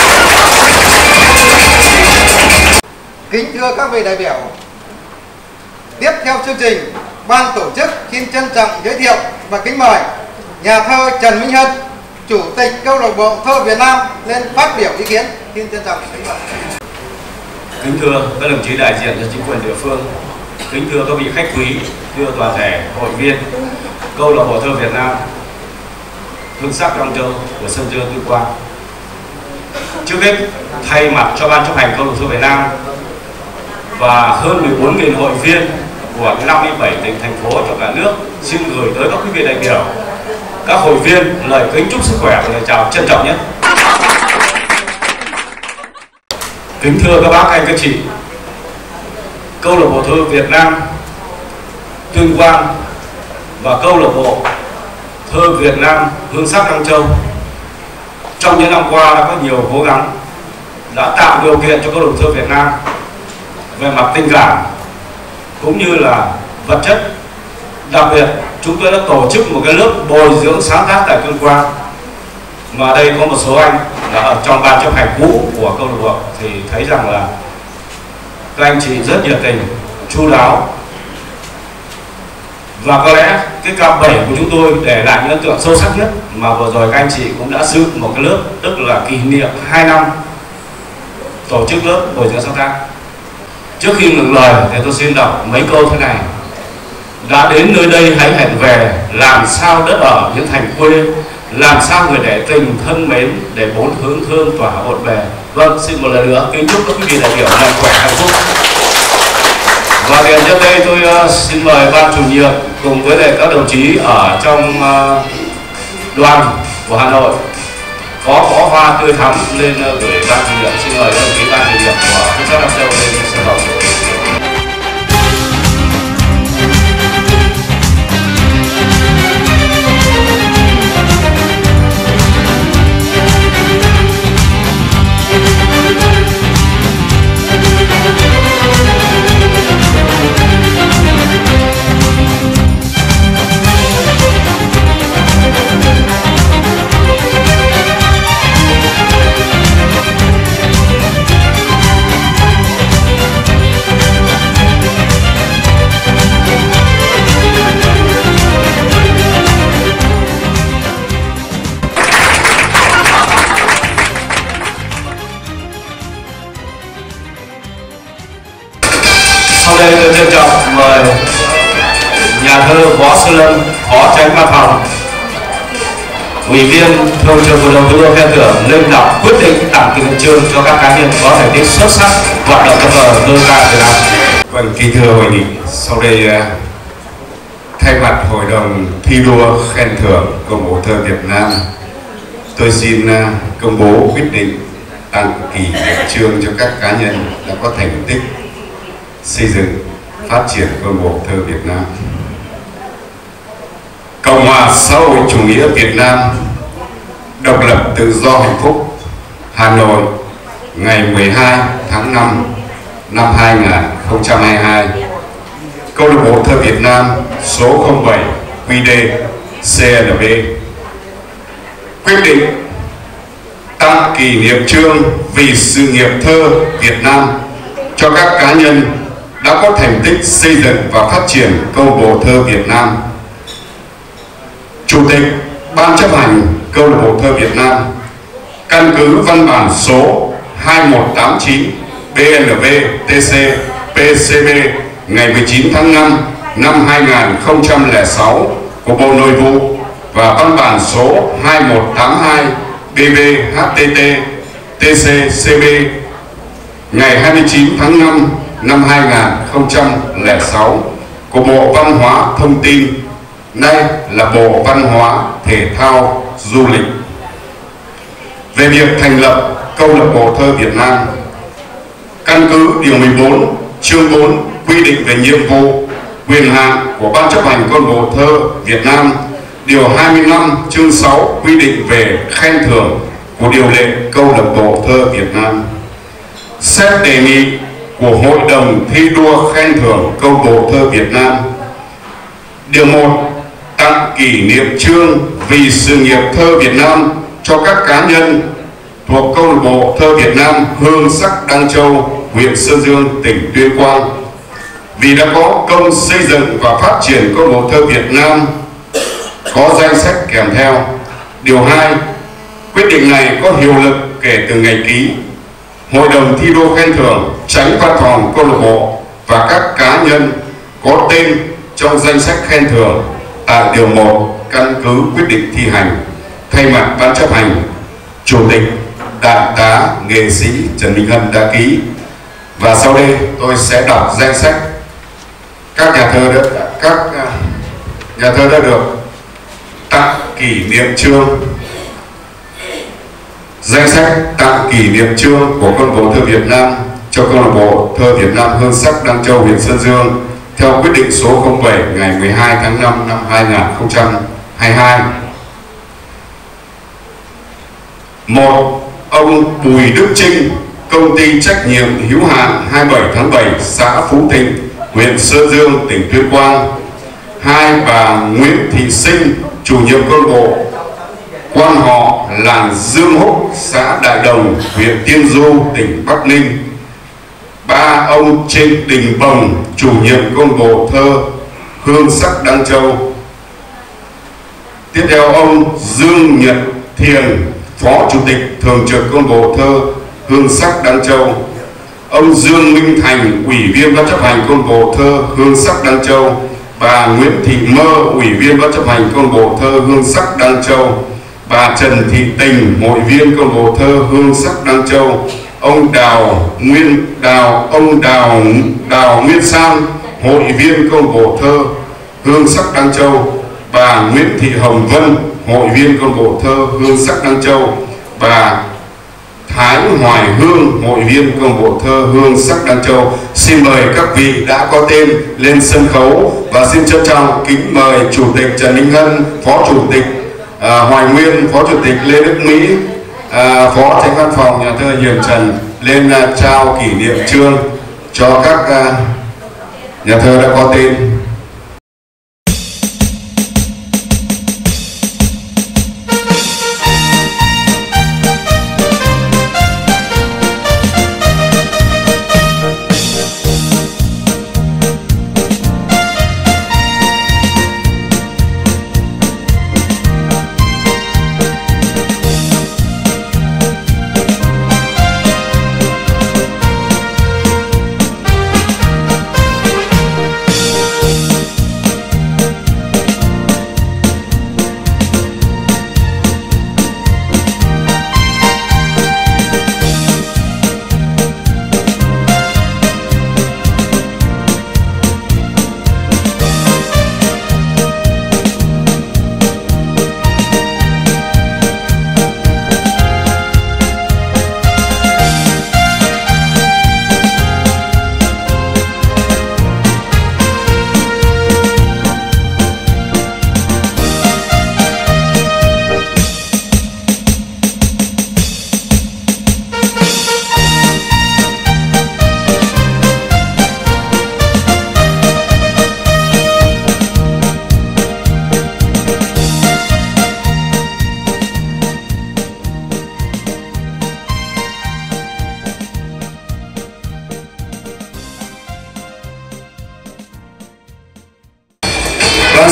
Kính thưa các vị đại biểu, tiếp theo chương trình, ban tổ chức xin trân trọng giới thiệu và kính mời nhà thơ Trần Minh Hân, Chủ tịch câu lạc bộ thơ Việt Nam lên phát biểu ý kiến. Xin trân trọng kính mời.
Kính thưa các đồng chí đại diện cho chính quyền địa phương, kính thưa các vị khách quý, thưa toàn thể hội viên câu lạc bộ thơ Việt Nam Hương Sắc Đăng Châu của Sơn Dương Tuyên Quang. Trước hết, thay mặt cho ban chấp hành câu lạc bộ thơ Việt Nam và hơn 14.000 hội viên của 57 tỉnh thành phố trong cả nước, xin gửi tới các quý vị đại biểu, các hội viên lời kính chúc sức khỏe và lời chào trân trọng nhất. Kính thưa các bác, anh, các chị, câu lạc bộ thơ Việt Nam Tuyên Quang và câu lạc bộ thơ Việt Nam Hương Sắc Đăng Châu trong những năm qua đã có nhiều cố gắng, đã tạo điều kiện cho câu lạc bộ thơ Việt Nam về mặt tình cảm cũng như là vật chất. Đặc biệt chúng tôi đã tổ chức một cái lớp bồi dưỡng sáng tác tại Tuyên Quang, mà đây có một số anh là ở trong ban chấp hành cũ của câu lạc bộ thì thấy rằng là các anh chị rất nhiệt tình, chu đáo, và có lẽ cái cặp bảy của chúng tôi để lại những ấn tượng sâu sắc nhất mà vừa rồi các anh chị cũng đã dự một cái lớp, tức là kỷ niệm 2 năm tổ chức lớp bồi dưỡng sáng tác. Trước khi ngừng lời thì tôi xin đọc mấy câu thế này: đã đến nơi đây hãy hẹn về, làm sao đất ở những thành quê, làm sao người để tình thân mến, để bốn hướng thơm tỏa bộn bề. Vâng, xin một lần nữa kính chúc các quý vị đại biểu mạnh khỏe hạnh phúc. Và liền trước đây tôi xin mời ban chủ nhiệm cùng với lại các đồng chí ở trong đoàn của Hà Nội có bó hoa tươi thắm lên gửi ban chủ nhiệm. Xin mời các đồng chí ban chủ nhiệm của Hương Sắc Đăng Châu lên sân khấu. Sau đây tôi trân trọng mời nhà thơ Võ Sư Lâm, Phó Chánh Văn phòng, Ủy viên Thường trực Hội đồng Thi đua khen thưởng lên đọc quyết định tặng kỷ niệm chương cho các cá nhân có thành tích xuất sắc hoạt động trong cờ thơ ca Việt Nam.
Vâng, kính thưa hội nghị, sau đây thay mặt Hội đồng thi đua khen thưởng câu lạc bộ thơ Việt Nam, tôi xin công bố quyết định tặng kỷ niệm chương cho các cá nhân đã có thành tích xây dựng phát triển câu lạc bộ thơ Việt Nam. Cộng hòa xã hội chủ nghĩa Việt Nam, độc lập tự do hạnh phúc, Hà Nội, ngày 12 tháng 5 năm 2022. Câu lạc bộ thơ Việt Nam số 07 QD CLB quyết định tặng kỷ niệm chương vì sự nghiệp thơ Việt Nam cho các cá nhân đã có thành tích xây dựng và phát triển câu lạc bộ thơ Việt Nam. Chủ tịch Ban chấp hành câu lạc bộ thơ Việt Nam căn cứ văn bản số 2189 BNV TC PCB ngày 19 tháng 5 năm 2006 của Bộ Nội vụ và văn bản số 2182 BVHTT TCCB ngày 29 tháng 5 năm 2006 của Bộ Văn hóa Thông tin, nay là Bộ Văn hóa Thể thao Du lịch, về việc thành lập câu lạc bộ thơ Việt Nam. Căn cứ điều 14 chương 4 quy định về nhiệm vụ, quyền hạn của Ban chấp hành câu lạc bộ thơ Việt Nam, điều 25 chương 6 quy định về khen thưởng của điều lệ câu lạc bộ thơ Việt Nam. Xét đề nghị của Hội đồng thi đua khen thưởng câu lạc bộ thơ Việt Nam. Điều 1. Tặng kỷ niệm chương vì sự nghiệp thơ Việt Nam cho các cá nhân thuộc câu lạc bộ thơ Việt Nam Hương Sắc Đăng Châu, huyện Sơn Dương, tỉnh Tuyên Quang, vì đã có công xây dựng và phát triển câu lạc bộ thơ Việt Nam, có danh sách kèm theo. Điều 2. Quyết định này có hiệu lực kể từ ngày ký. Hội đồng thi đua khen thưởng Chánh văn phòng câu lạc bộ và các cá nhân có tên trong danh sách khen thưởng tại điều 1 căn cứ quyết định thi hành, thay mặt Ban chấp hành, Chủ tịch Đại tá nghệ sĩ Trần Minh Hân đã ký. Và sau đây tôi sẽ đọc danh sách các nhà thơ đã được tặng kỷ niệm chương. Danh sách tặng kỷ niệm chương của câu lạc bộ thơ Việt Nam cho câu lạc bộ thơ Việt Nam Hương Sắc Đăng Châu, huyện Sơn Dương theo quyết định số 07 ngày 12 tháng 5 năm 2022. 1. Ông Bùi Đức Trinh, công ty trách nhiệm hữu hạn 27 tháng 7, xã Phú Thịnh, huyện Sơn Dương, tỉnh Tuyên Quang. 2. Bà Nguyễn Thị Sinh, chủ nhiệm câu lạc bộ, quan họ làng Dương Húc, xã Đại Đồng, huyện Tiên Du, tỉnh Bắc Ninh. 3. Ông Trịnh Đình Bồng, chủ nhiệm câu lạc bộ thơ Hương Sắc Đăng Châu. Tiếp theo ông Dương Nhật Thiền, phó chủ tịch thường trực câu lạc bộ thơ Hương Sắc Đăng Châu. Ông Dương Minh Thành, ủy viên Ban chấp hành câu lạc bộ thơ Hương Sắc Đăng Châu. Bà Nguyễn Thị Mơ, ủy viên Ban chấp hành câu lạc bộ thơ Hương Sắc Đăng Châu. Bà Trần Thị Tình, hội viên câu lạc bộ thơ Hương Sắc Đăng Châu. Ông Đào Nguyên Sang, hội viên câu lạc bộ thơ Hương Sắc Đăng Châu. Bà Nguyễn Thị Hồng Vân, hội viên câu lạc bộ thơ Hương Sắc Đăng Châu. Bà Thái Hoài Hương, hội viên câu lạc bộ thơ Hương Sắc Đăng Châu. Xin mời các vị đã có tên lên sân khấu và xin trân trọng kính mời Chủ tịch Trần Minh Hân, Phó Chủ tịch Hoài Nguyên, Phó Chủ tịch Lê Đức Mỹ, Phó Chánh văn phòng nhà thơ Hiền Trần lên trao kỷ niệm chương cho các nhà thơ đã có tên.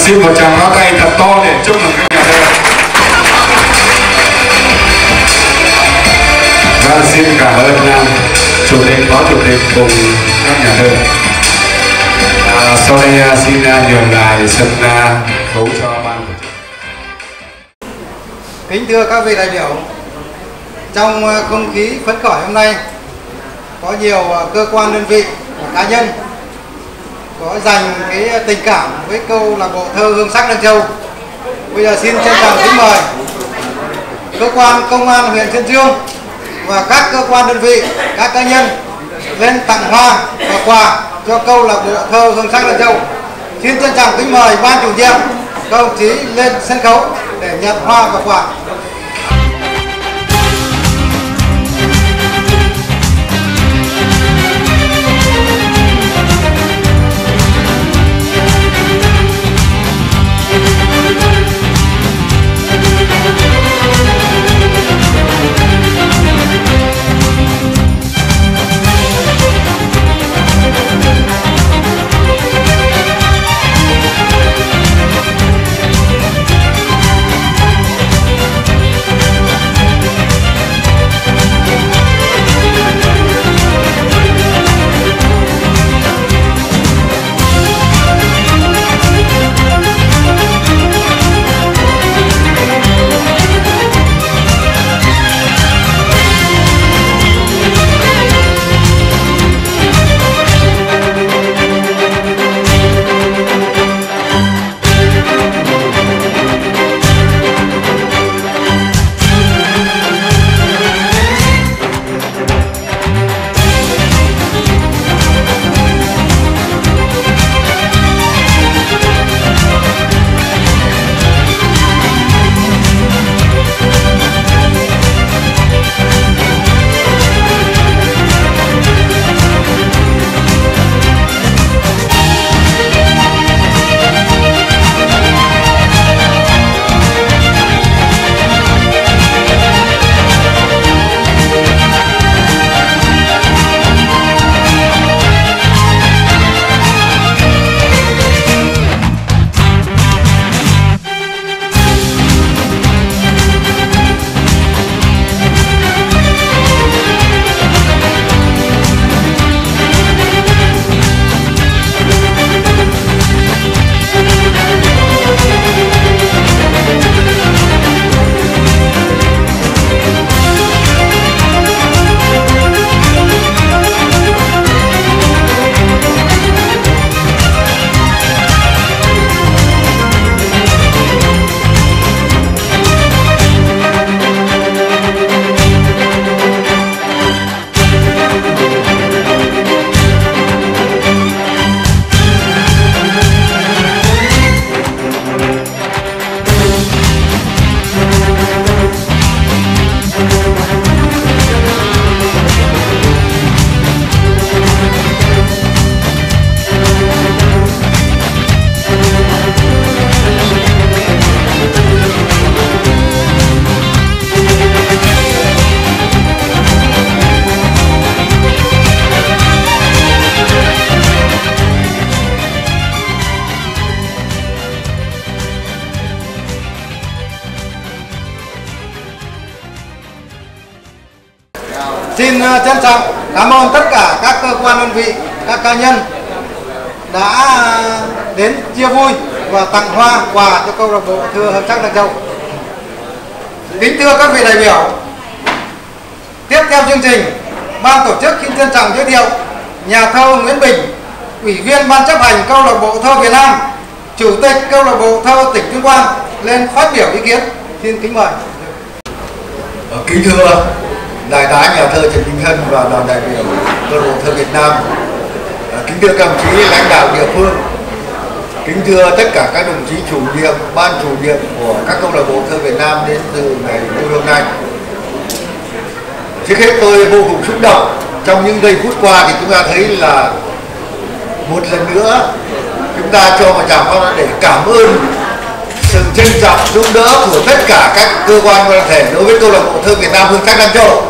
xin một tràng pháo tay thật to để chúc mừng các nhà thơ. Và xin cảm ơn chủ tịch, phó chủ tịch cùng các nhà thơ. Sau đây xin nhường lại sân khấu cho ban tổ chức.
Kính thưa các vị đại biểu, trong không khí phấn khởi hôm nay, có nhiều cơ quan đơn vị và cá nhân có dành cái tình cảm với câu lạc bộ thơ Hương Sắc Đăng Châu. Bây giờ xin trân trọng kính mời cơ quan công an huyện Sơn Dương và các cơ quan đơn vị, các cá nhân lên tặng hoa và quà cho câu lạc bộ thơ Hương Sắc Đăng Châu. Xin trân trọng kính mời ban chủ nhiệm, các đồng chí lên sân khấu để nhận hoa và quà. Xin trân trọng cảm ơn tất cả các cơ quan đơn vị, các cá nhân đã đến chia vui và tặng hoa quà cho câu lạc bộ thơ Hương Sắc Đăng Châu. Kính thưa các vị đại biểu, tiếp theo chương trình, ban tổ chức xin trân trọng giới thiệu nhà thơ Nguyễn Bình, Ủy viên Ban chấp hành câu lạc bộ thơ Việt Nam, Chủ tịch câu lạc bộ thơ tỉnh Tuyên Quang lên phát biểu ý kiến. Xin kính mời.
Kính thưa đại tá nhà thơ Trần Đình Hân và đoàn đại biểu câu lạc bộ thơ Việt Nam, kính thưa các đồng chí lãnh đạo địa phương, kính thưa tất cả các đồng chí chủ nhiệm, ban chủ nhiệm của các câu lạc bộ thơ Việt Nam đến từ ngày vui hôm nay. Trước hết tôi vô cùng xúc động. Trong những giây phút qua thì chúng ta thấy là một lần nữa chúng ta cho một tràng pháo để cảm ơn sự trân trọng giúp đỡ của tất cả các cơ quan đoàn thể đối với câu lạc bộ thơ Việt Nam Hương Sắc Đăng Châu.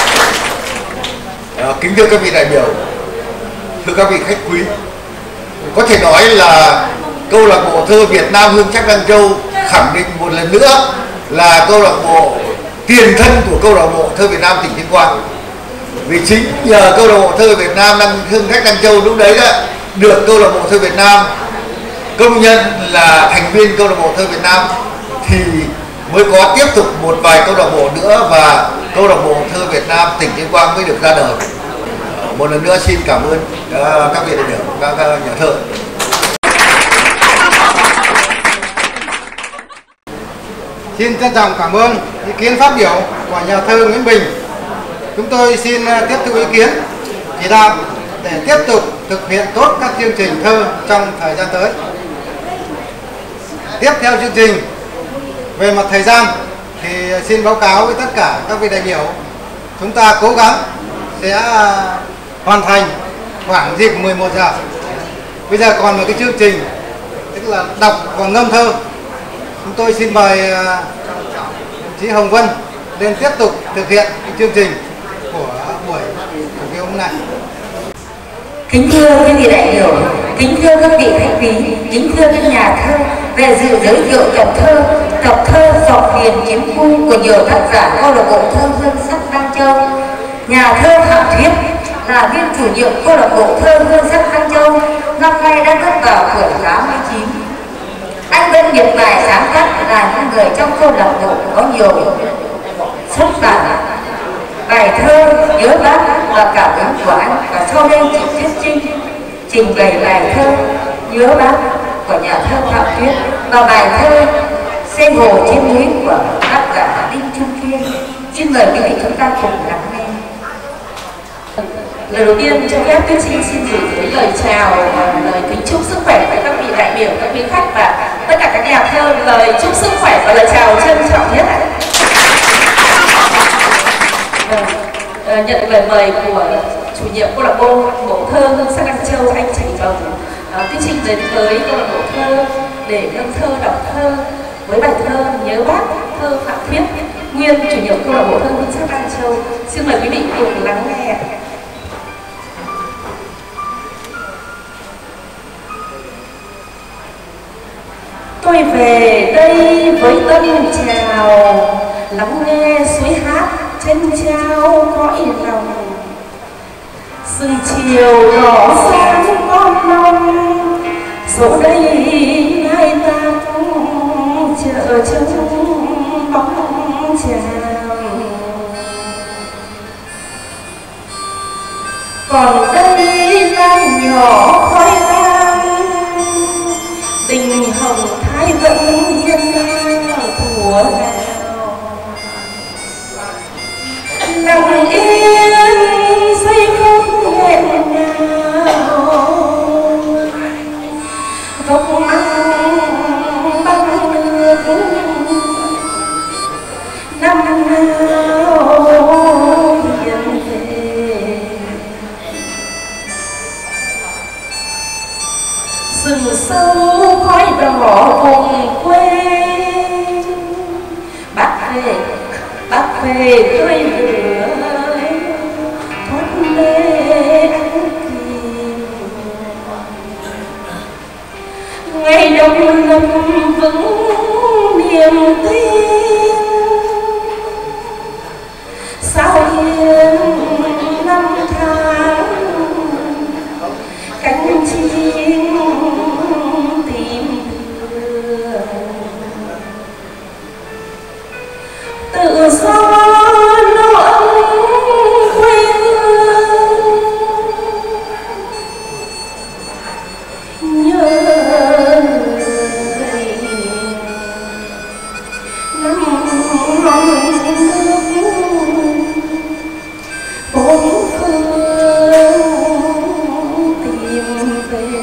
Kính thưa các vị đại biểu, thưa các vị khách quý, Có thể nói là câu lạc bộ thơ Việt Nam Hương Trác Đăng Châu khẳng định một lần nữa là câu lạc bộ tiền thân của câu lạc bộ thơ Việt Nam tỉnh Tuyên Quang. Vì chính nhờ câu lạc bộ thơ Việt Nam Hương Trác Đăng Châu lúc đấy đã được câu lạc bộ thơ Việt Nam công nhận là thành viên câu lạc bộ thơ Việt Nam, thì mới có tiếp tục một vài câu lạc bộ nữa và câu lạc bộ thơ Việt Nam tỉnh Tuyên Quang mới được ra đời. Một lần nữa xin cảm ơn các vị đại biểu, các nhà thơ.
Xin trân trọng cảm ơn ý kiến phát biểu của nhà thơ Nguyễn Bình. Chúng tôi xin tiếp thu ý kiến chỉ đạo để tiếp tục thực hiện tốt các chương trình thơ trong thời gian tới. Tiếp theo chương trình, về mặt thời gian thì xin báo cáo với tất cả các vị đại biểu, chúng ta cố gắng sẽ hoàn thành khoảng dịp 11 giờ. Bây giờ còn một cái chương trình tức là đọc và ngâm thơ. Chúng tôi xin mời đồng chí Hồng Vân lên tiếp tục thực hiện cái chương trình của buổi chủ yếu hôm nay.
Kính thưa quý vị đại biểu, kính thưa các vị khách quý, kính thưa các nhà thơ, về dự giới thiệu tập thơ Dọc Miền Chiến Khu của nhiều tác giả câu lạc bộ thơ Hương Sắc Đăng Châu. Nhà thơ Phạm Thuyết là viên chủ nhiệm câu lạc bộ thơ Hương Sắc Đăng Châu, năm nay đang bước vào tuổi 89. Anh vẫn miệt mài sáng tác là những người trong câu lạc bộ có nhiều xuất bản bài thơ nhớ bác và cảm hứng của anh. Và sau đây chị Tuyết Trinh trình bày bài thơ nhớ bác của nhà thơ Phạm Thuyết và bài thơ Sen hồ trên núi của tác giả Đinh Trung Kiên. Xin mời quý vị chúng ta cùng lắng nghe.
Lời đầu tiên cho phép Tuyết Trinh xin gửi tới lời chào và lời kính chúc sức khỏe với các vị đại biểu, các vị khách và tất cả các nhà thơ. Lời chúc sức khỏe và lời chào trân trọng nhất. Nhận lời mời của chủ nhiệm câu lạc bộ thơ Hương Sắc Đăng Châu, anh Trịnh Bồng, Tuyết Trinh đến với câu lạc bộ thơ để ngâm thơ, đọc thơ với bài thơ Nhớ Bác, thơ Phạm Thuyết, nguyên chủ nhiệm câu lạc bộ thơ Hương Sắc Đăng Châu. Xin mời quý vị cùng lắng nghe. Tôi về đây với tâm trào, lắng nghe suối hát chân trao cõi lòng. Sương chiều đỏ sáng con mong, dẫu đây hai ta chợ trông bóng chàng. Còn đây lan nhỏ khói lam, tình hồng thái vẫn hiên ngang thuở nào. Lặng yên giây phút nghẹn ngào, vòng ăn băng nước năm nào hiện về. Rừng sâu khói đỏ vùng quê, bác về tôi lửa thoát lê anh tìm. Ngày đông năm vững niềm tin, sao hiên năm tháng cánh chim tìm đường. Tự do nó ấm quê hương, nhớ người năm nước bốn phương tìm về.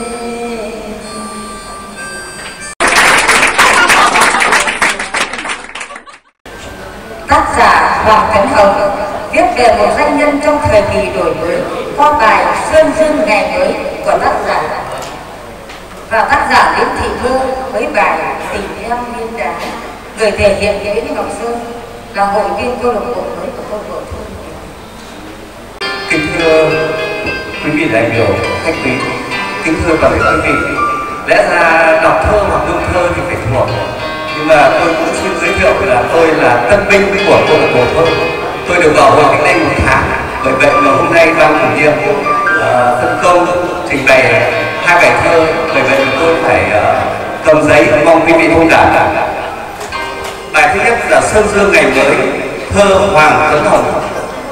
Tác giả Hoàng Tấn Hồng viết về một doanh nhân trong thời kỳ đổi mới qua bài Sơn Dương Ngày Mới của tác giả, và tác giả Nguyễn Thị Mơ với bài Tình Em Miên Đá, người thể hiện Nguyễn Ngọc Sơn là hội viên câu lạc bộ mới của câu lạc bộ thơ.
Kính thưa quý vị đại biểu, khách quý, kính thưa toàn thể quý vị, lẽ ra đọc thơ hoặc đương thơ thì phải thuộc, nhưng mà tôi cũng xin giới thiệu là tôi là tân binh của câu lạc bộ thơ. Tôi được vào hội cách đây 1 tháng, bởi vậy mà hôm nay ban chủ nhiệm phân công trình bày 2 bài thơ, bởi vậy mà tôi phải cầm giấy, mong quý vị thông cảm. Bài thứ nhất là Sơn Dương Ngày Mới, thơ Hoàng Tuấn Hồng.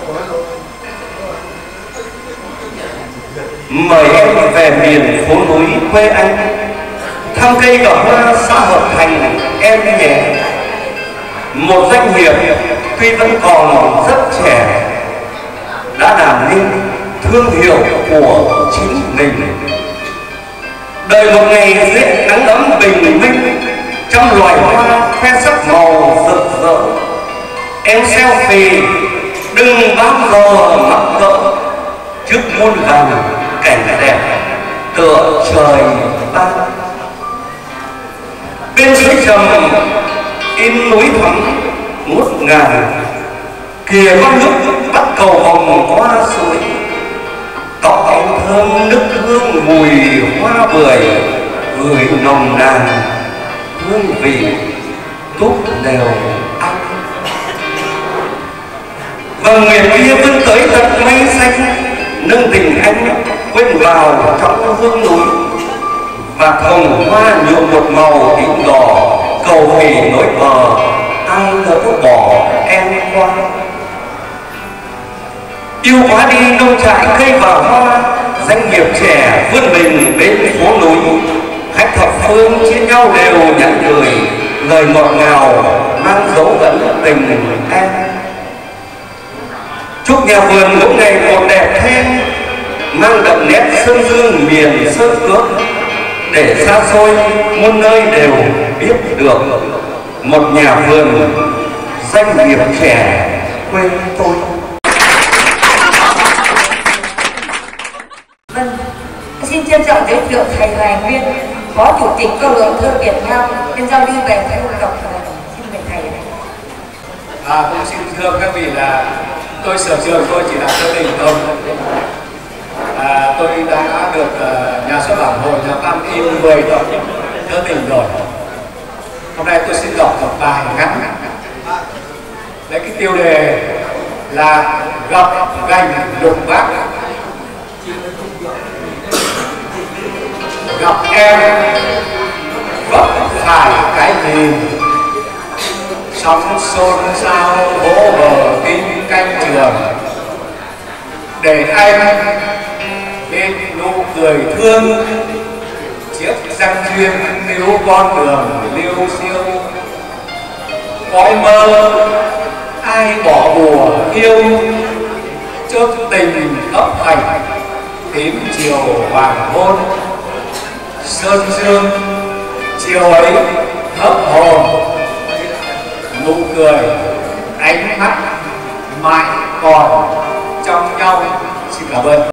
Mời em về miền phố núi quê anh, thăm cây cỏ hoa xã Hợp Thành em nhé. Một doanh nghiệp tuy vẫn còn rất trẻ, đã làm nên thương hiệu của chính mình. Đời một ngày dưới nắng ấm bình minh, trong loài hoa khoe sắc màu rực rỡ. Em selfie đừng bao giờ mắc cỡ, trước muôn vàn cảnh đẹp tựa trời ban. Bên suối trầm in núi thắm ngút ngàn, kìa con nước bắt cầu vòng qua suối. Cọc bóng thơm nước hương mùi hoa bưởi, gửi nồng nàn hương vị túc đều anh. Và nguyệt kia vươn tới tận mây xanh, nâng tình anh quên vào trong hương núi. Và hồng hoa nhuộm một màu tím đỏ, cầu kỳ nối bờ, ai nỡ bỏ em qua. Yêu quá đi nông trại cây và hoa, doanh nghiệp trẻ vươn mình bên phố núi. Khách thập phương chia nhau đều nhắn cười, lời ngọt ngào mang dấu ấn tình em. Chúc nhà vườn mỗi ngày một đẹp thêm, mang đậm nét sơn dương miền sơn cước, để xa xôi muôn nơi đều biết được một nhà vườn doanh nghiệp trẻ quê tôi.
Vâng, xin trân trọng giới thiệu thầy Hoài Nguyên, Phó Chủ tịch Câu lạc bộ thơ Việt Nam, nhân giao lưu về thơ đọc. Xin mời thầy này.
Cũng xin thưa các vị là tôi sở trường tôi chỉ là thơ tình thôi. Tôi đã được nhà xuất bản Hội Nhà văn in 10 tập thơ tình rồi. Hôm nay tôi xin đọc một bài ngắn. Lấy cái tiêu đề là Gặp gành lục bát. Gặp em vấp phải cái gì, sóng xôn xao vỗ bờ kinh canh trường. Để anh bên nụ cười thương, chiếc răng duyên níu con đường liêu siêu. Cõi mơ ai bỏ bùa yêu, chốt tình ấp hành tím chiều hoàng hôn. Sơn dương chiều ấy hấp hồn, nụ cười ánh mắt mãi còn trong nhau. Xin cảm ơn.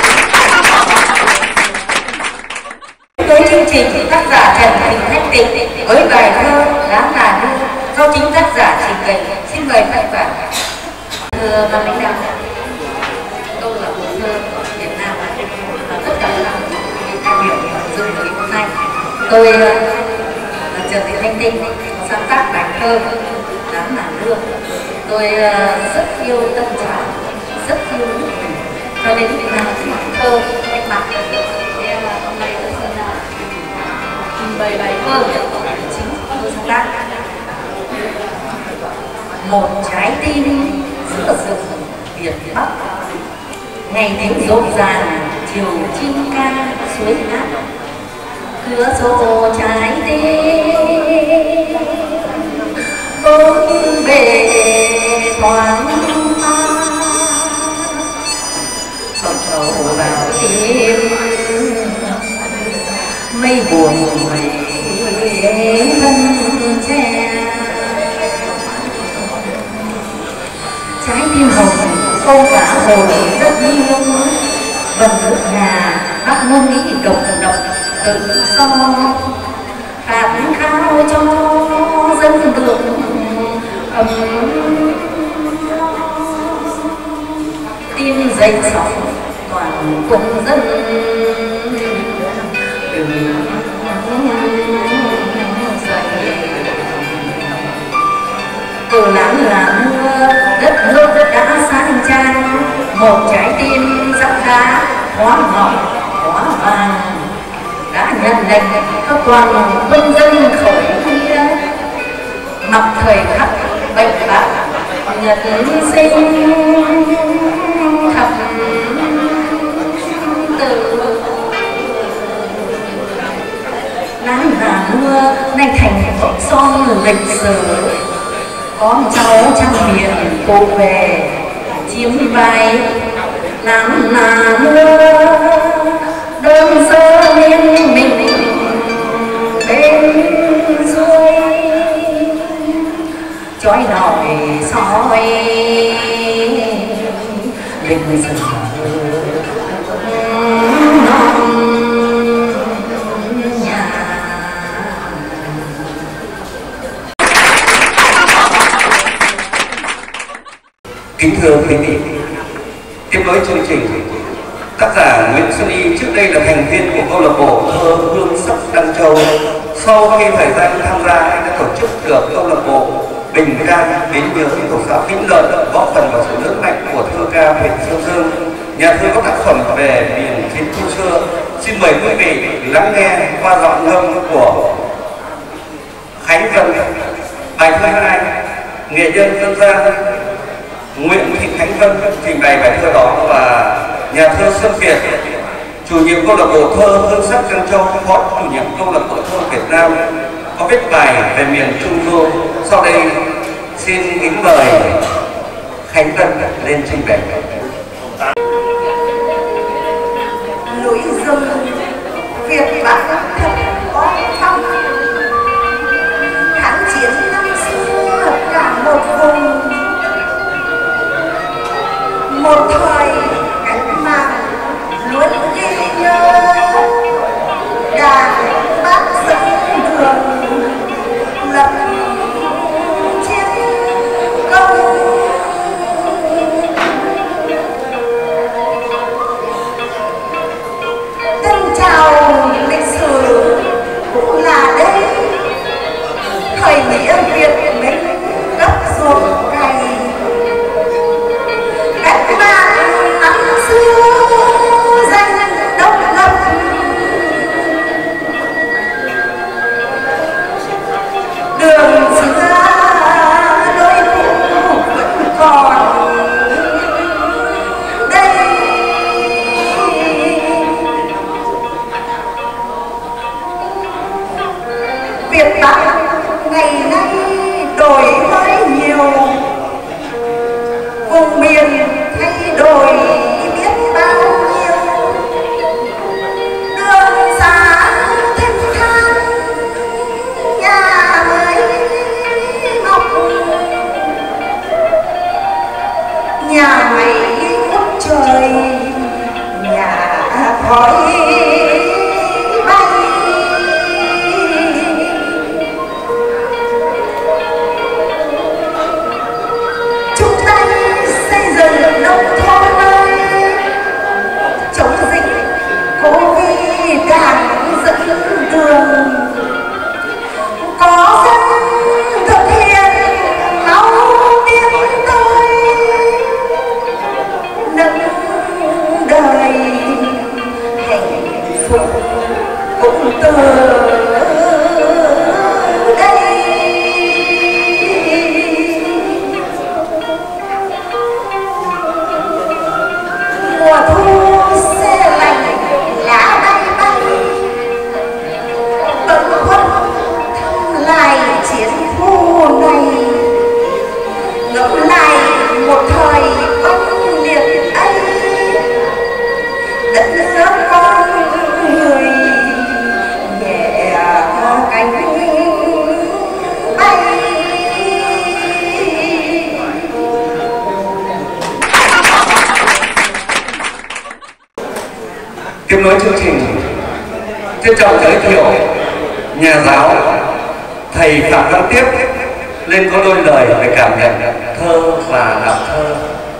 Tới chương trình tác giả Trần Thị Thanh Tịnh với bài thơ Lá Ngà Đưa do chính tác giả trình bày. Xin mời thầy Phạm. Thưa ban lãnh đạo Câu lạc bộ thơ Việt Nam và tất cả các đại biểu dự buổi hôm nay, tôi Trần Thị Thanh Tịnh sáng tác bài thơ Lá Ngà Đưa. Tôi rất yêu Tân Trào, rất yêu nước mình, cho nên Việt Nam thơ cách mạng. Hôm nay tôi xin trình bày bài thơ chính tôi sáng tác. Một trái tim giữa rừng Việt Bắc, ngày tiếng rộn ràng chiều chim ca suối hát. Cửa sổ trái tim bốn bề thoáng mát, bậc đầu vào tim mây buồn mây thân che. Trái tim hồng câu cả hồn rất yêu, vần nước nhà bác ngôn nghĩ độc độc tự do. Khát khao cho dân được ấm, tim dậy sóng toàn quân dân. Từ láng là mưa đất nước đã sáng trang, một trái tim sắt đá hóa ngọc hóa vàng đã nhận lệnh các toàn quân dân khởi nghĩa, mặc thời khắc bệnh bạc nhật sinh thập tử. Láng là mưa nay thành một son lịch sử, con cháu trong miền cụ về chiếm vai. Láng là mưa đơn sơ liên mình bên xuôi, chói nổi soi lịch sử
Kính thưa quý vị, tiếp nối chương trình, tác giả Nguyễn Xuân Y trước đây là thành viên của câu lạc bộ thơ Hương Sắc Đăng Châu. Sau khi thời gian tham gia, anh đã tổ chức được câu lạc bộ Bình Ca đến nhớ thuộc xã Vĩnh Lợi, góp phần vào sự lớn mạnh của thơ ca Huỳnh Sơn Dương. Nhà thơ có tác phẩm về miền chiến thu xưa. Xin mời quý vị lắng nghe qua giọng ngâm của Khánh Vân. Bài thứ hai, nghệ nhân dân gian Nguyễn Thị Khánh Vân trình bày bài thơ đó, và nhà thơ Xuân Việt, chủ nhiệm câu lạc bộ thơ Hương Sắc Đăng Châu, phó chủ nhiệm câu lạc bộ thơ Việt Nam, có viết bài về miền Trung Du. Sau đây xin kính mời Khánh Vân lên trình bày.
Núi rừng Việt Bắc thật oai phong, kháng chiến năm xưa cả một vùng, một thời cách mạng luôn ghi nhớ, đàn bác dẫn đường lập chiến công. Tân trào lịch sử cũng là đây, thời nghĩa Việt Minh gấp ruộng cày, cách mạng năm xưa danh độc lập. Đường xưa đôi cũ vẫn còn đây, Việt Bắc ngày nay đổi mới nhiều, vùng miền thay đổi biết bao nhiêu, đường xá thanh thang nhà mới mọc, nhà máy ngút trời nhà khói bay. Chúng ta xây dựng nông thôn ơi, chống dịch Covid Đảng dẫn đường, có dân thực hiện máu tiến tới, nâng đời hạnh phúc cũng từ đây. Mùa thu xe lạnh lá bay bay, bâng khuâng thăm lại chiến khu này, ngẫm lại một thời oanh liệt ấy, đất nước con người nhẹ cánh bay.
Tiếp nối chương trình, trân trọng giới thiệu nhà giáo thầy Phạm Văn Tiếp lên có đôi lời về cảm nhận thơ và đọc thơ.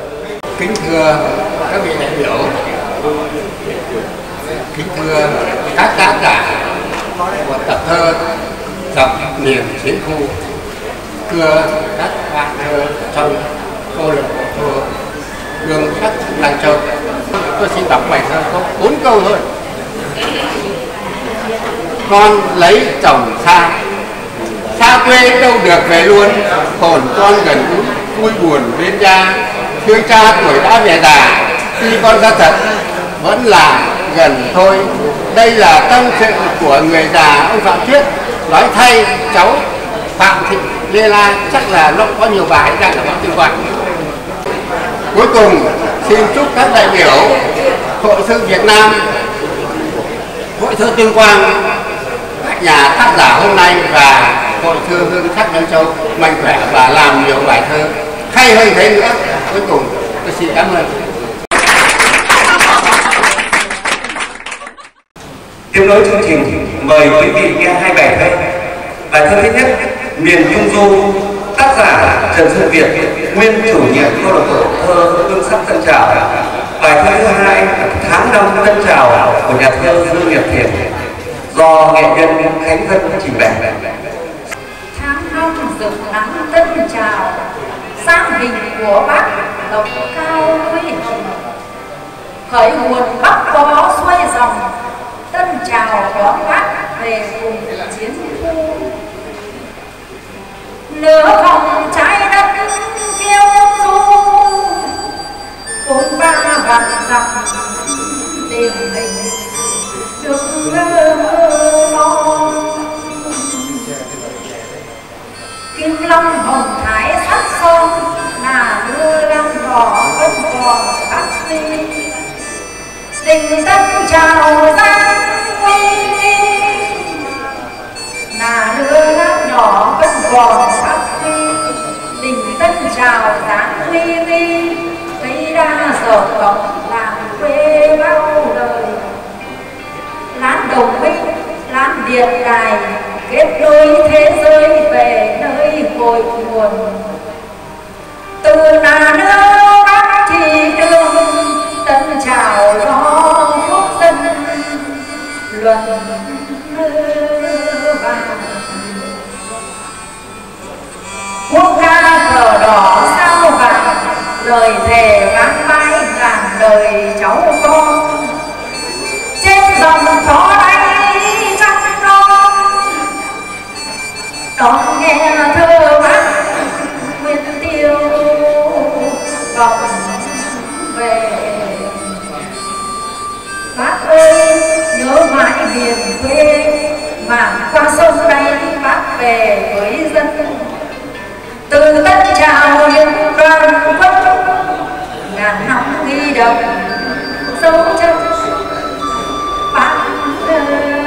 Kính thưa các vị đại biểu, kính thưa
các tác giả của tập thơ Dọc miền chiến khu, thưa các bạn thơ trong câu lạc bộ thơ Hương sắc Làng Châu. Tôi xin đọc bài thơ có 4 câu thôi. Con lấy chồng xa, xa quê đâu được về luôn, hồn con gần gũi vui buồn bên cha, thương cha tuổi đã về già, khi con ra thật vẫn là gần thôi. Đây là tâm sự của người già ông Phạm Thuyết nói thay cháu Phạm Thị Lê La, chắc là nó có nhiều bài đang ở báo Tuyên Quang. Cuối cùng xin chúc các đại biểu Hội Thơ Việt Nam, Hội Thơ Tuyên Quang, các nhà tác giả hôm nay và Hội Thơ Hương sắc Làng Châu mạnh khỏe và làm nhiều bài thơ hay hơn thế nữa. Cuối cùng tôi xin cảm ơn.
Tiếp nối chương trình, mời quý vị nghe 2 bài thơ. Bài thơ thứ nhất, Miền Trung Du, tác giả Trần Xuân Việt, nguyên chủ nhiệm câu lạc bộ thơ Hương sắc Tân Trào. Bài thơ thứ hai, Tháng Năm Tân Trào của nhà thơ Dương Nhật Thiện, do nghệ nhân Khánh Vân trình bày.
Tháng năm rực nắng Tân Trào, sáng hình của Bác lộc cao với hồng, khởi nguồn Bắc có xuôi dòng, Tân Trào đón Bác về vùng chiến khu. Nửa vòng trái đất kiêu du, 43 vạn dặm tìm mình được mong. Kim long hồng thái sắc son, là mưa lăng đỏ vẫn còn Bắc Ly. Tình Tân Trào giang quy, là mưa lăng đỏ vẫn còn Bắc Ly. Tình Tân Trào giang quy vi, cây đa sở cộng làm quê bao đời. Lán đồng minh, lán điện đài, kết nối thế giới về nơi cội nguồn. Từ là nước Bắc thì đường, Tân Trào do quốc dân luận vàng. Quốc ca cờ đỏ sao vàng, lời thề vang mãi ngàn đời cháu con. Trên dòng gió đáy trăng non, đón nghe thơ Bác Nguyên Tiêu vọng về. Bác ơi nhớ mãi miền quê, mảng qua sông đáy Bác về với dân. Từ Tân Trào những đoàn quân, ngàn năm ghi đậm dấu chân Bác về.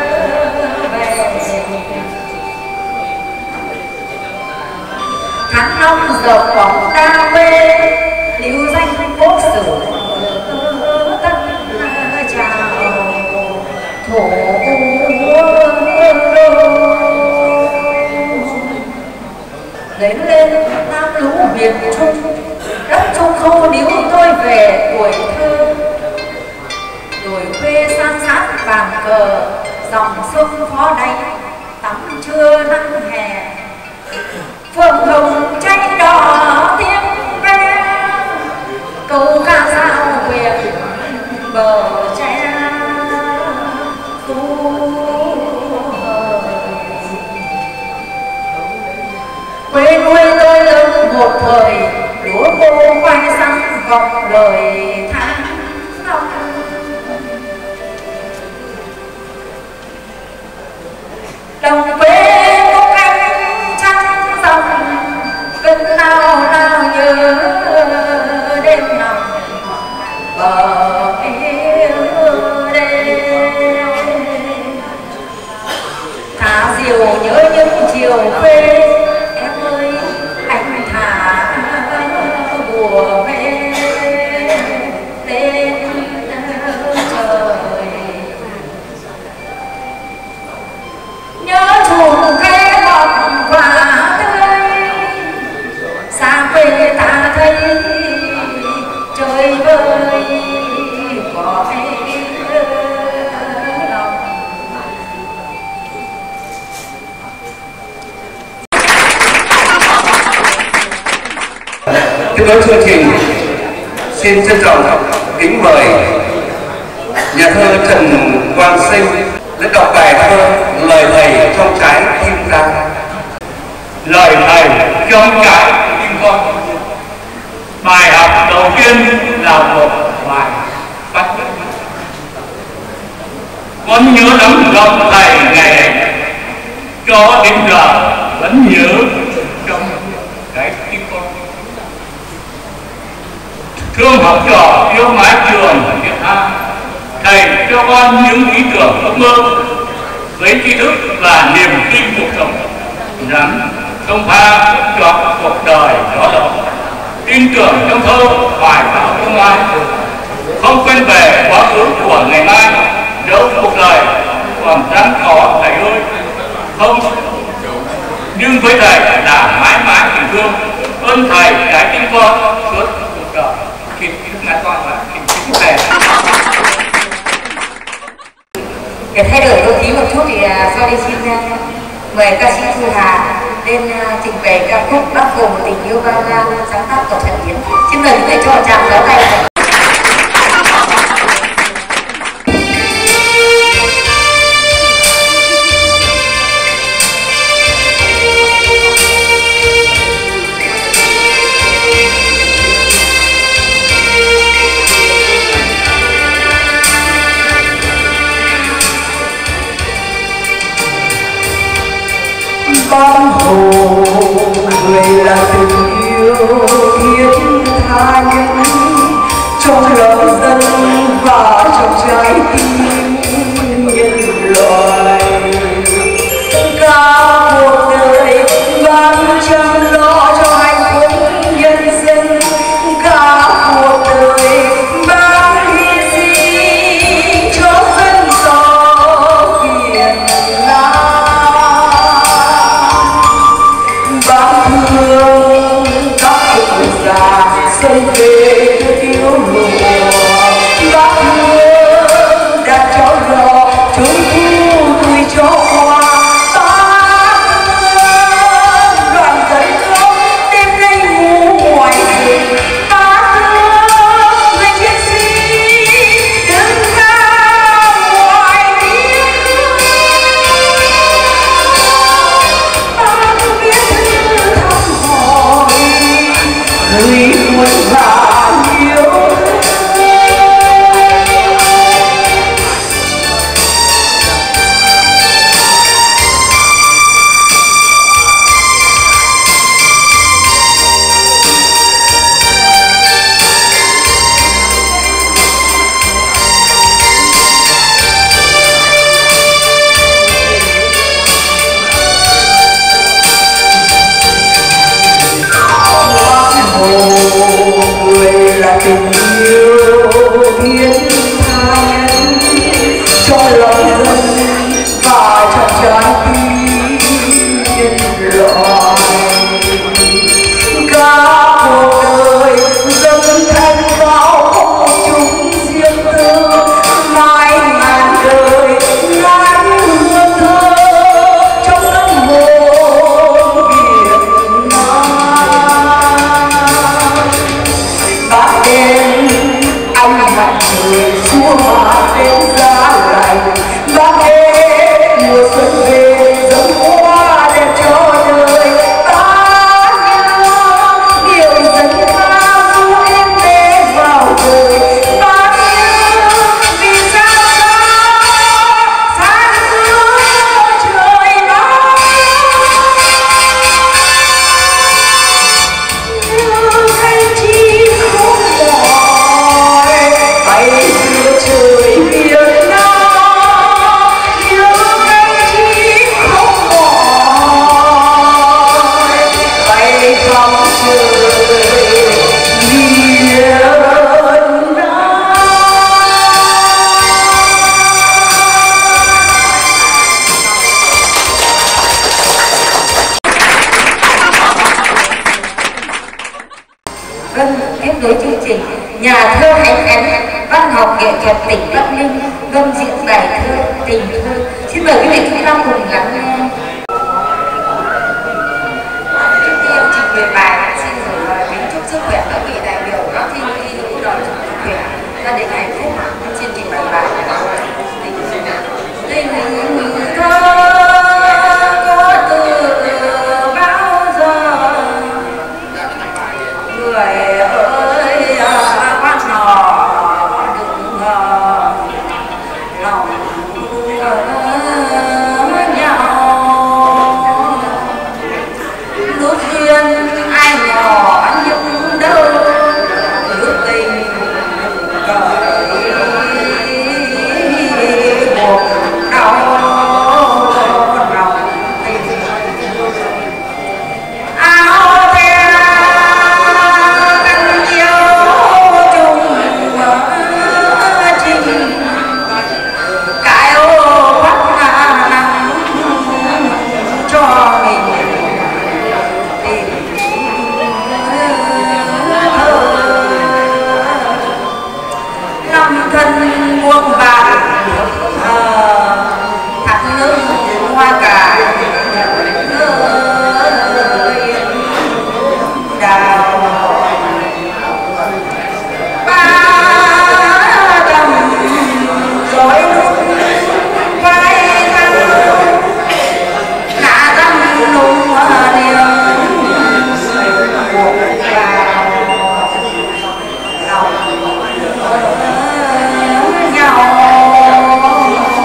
Tháng năm giờ bóng đa quê, lưu danh quốc sử Tân Trào thổ lên Nam lũ miền Trung, đất Trung Khô níu tôi về tuổi thơ. Đồi quê san sát vàng cờ, dòng sông phó đáy tắm trưa nắng hè. Phượng hồng cháy đỏ tiếng ve, câu ca dao quyền bờ tre tu hời. Quê nuôi tôi lớn một thời, lúa khô khoai sắn vọng lời tháng năm. Đồng quê có cánh trăng ròng, cơn nào nào nhớ đêm nằm bờ yêu đêm. Thả diều nhớ những chiều quê, em ơi anh thả bùa về lên trời. Nhớ chùa
Tiếp nối chương trình, xin trân trọng kính mời nhà thơ Trần Quang Sinh lên đọc bài thơ Lời thầy trong trái tim ta.
Lời thầy trong trái tim con. Bài học đầu tiên là một bài bắt buộc. Con nhớ lắm lòng thầy ngày ấy, cho đến giờ vẫn nhớ trong trái tim con. Thương học trò yêu mái trường Việt Nam, thầy cho con những ý tưởng ước mơ với tri thức và niềm tin cuộc sống, rằng không pha cho cuộc đời đó đâu. Tin tưởng trong thơ hoài bão tương lai, không quên về quá khứ của ngày mai, dẫu cuộc đời còn gian khó thầy ơi. Không, nhưng với thầy là mãi mãi tình thương, ơn thầy trái tim con suốt cuộc đời. Kính ngài con và kính thầy.
Để thay đổi không khí một chút thì sau đây xin mời ca sĩ Thu Hà lên trình bày ca khúc Bác Hồ Tình Yêu Bao La, sáng tác của Trần Tiến. Xin mời quý vị cho tràng pháo tay.
Bác Hồ người là tình yêu thiết tha nhất trong lòng dân và trong trái tim nhân loại. Cả một đời bác chăm lo cho hạnh phúc nhân dân, cả một đời bác hy sinh cho dân tộc Việt Nam. Xuân về yêu mùa, bác hương đã cho gió trung thu tuổi cho hoa. Bác hương đoàn dân công đêm nay ngủ ngoài rừng, bác hương người chiến sĩ đứng ra ngoài biên. Bác viết thư thăm hỏi người quân và yêu. Người là tình yêu thiết tha nhân trong lòng dân và trong trái tim nhân loại. Cả cuộc đời dâng thân vào không chung riêng tư, mãi ngàn đời ngàn hương thơ trong tâm hồn Việt Nam. Bác đến anh mặt trời xua mà đến giá lạnh, bác đến mùa xuân về giống hoa đẹp cho đời. Bác nhớ điều dân ca ru em bé vào đời, bác nhớ vì sao xa xưa trời bác. Như cánh chim không mỏi bay giữa trời Việt Nam, như cánh chim không mỏi bay khắp trời Việt Nam.
Vâng, tiếp nối chương trình, nhà thơ Khánh Khánh, văn học nghệ thuật tỉnh Bắc Ninh, vâng diễn bài thơ Tình Thơ. Xin mời quý vị chúng ta cùng lắng nghe. Trước tiên trình bày bài xin gửi lời kính chúc sức khỏe nước duyên ai nhỏ nhưng đâu nước tình cởi buộc đau lòng tình áo theo căn yêu chung trình cái ô bắt nặng cho mình năm thân muôn bạc thắt lưng hoa cải đào ba tầm dối nước vai thăng hạ tâm nung niềm buộc vào lòng nhau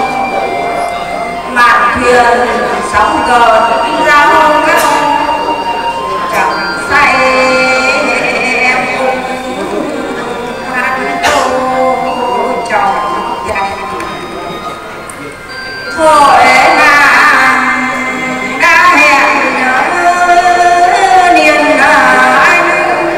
mạn thuyền sóng gợn giao cắt chẳng say em cùng hát câu tròn dành thôi nàng đã hẹn nhớ niềm anh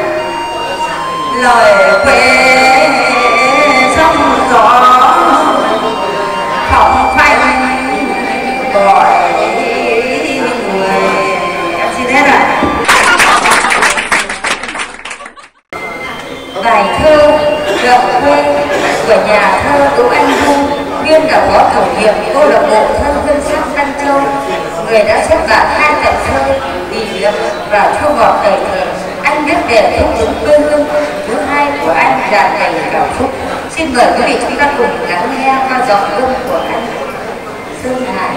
lời quê sông gió phóng phanh gọi người. Em xin hết rồi. Bài thơ Gạo quê của nhà thơ Đỗ Anh Dung, nguyên là phó chủ nhiệm câu lạc bộ thơ dân sắc Tân Châu, người đã xuất bản 2 tập thơ Vì Lập và Thơ ngọt đời thơ. Anh viết để thúc ứng quê hương. Thứ hai của anh là đầy cảm xúc. Xin mời quý vị chúng ta cùng lắng nghe qua giọng công của anh Sơn Hải.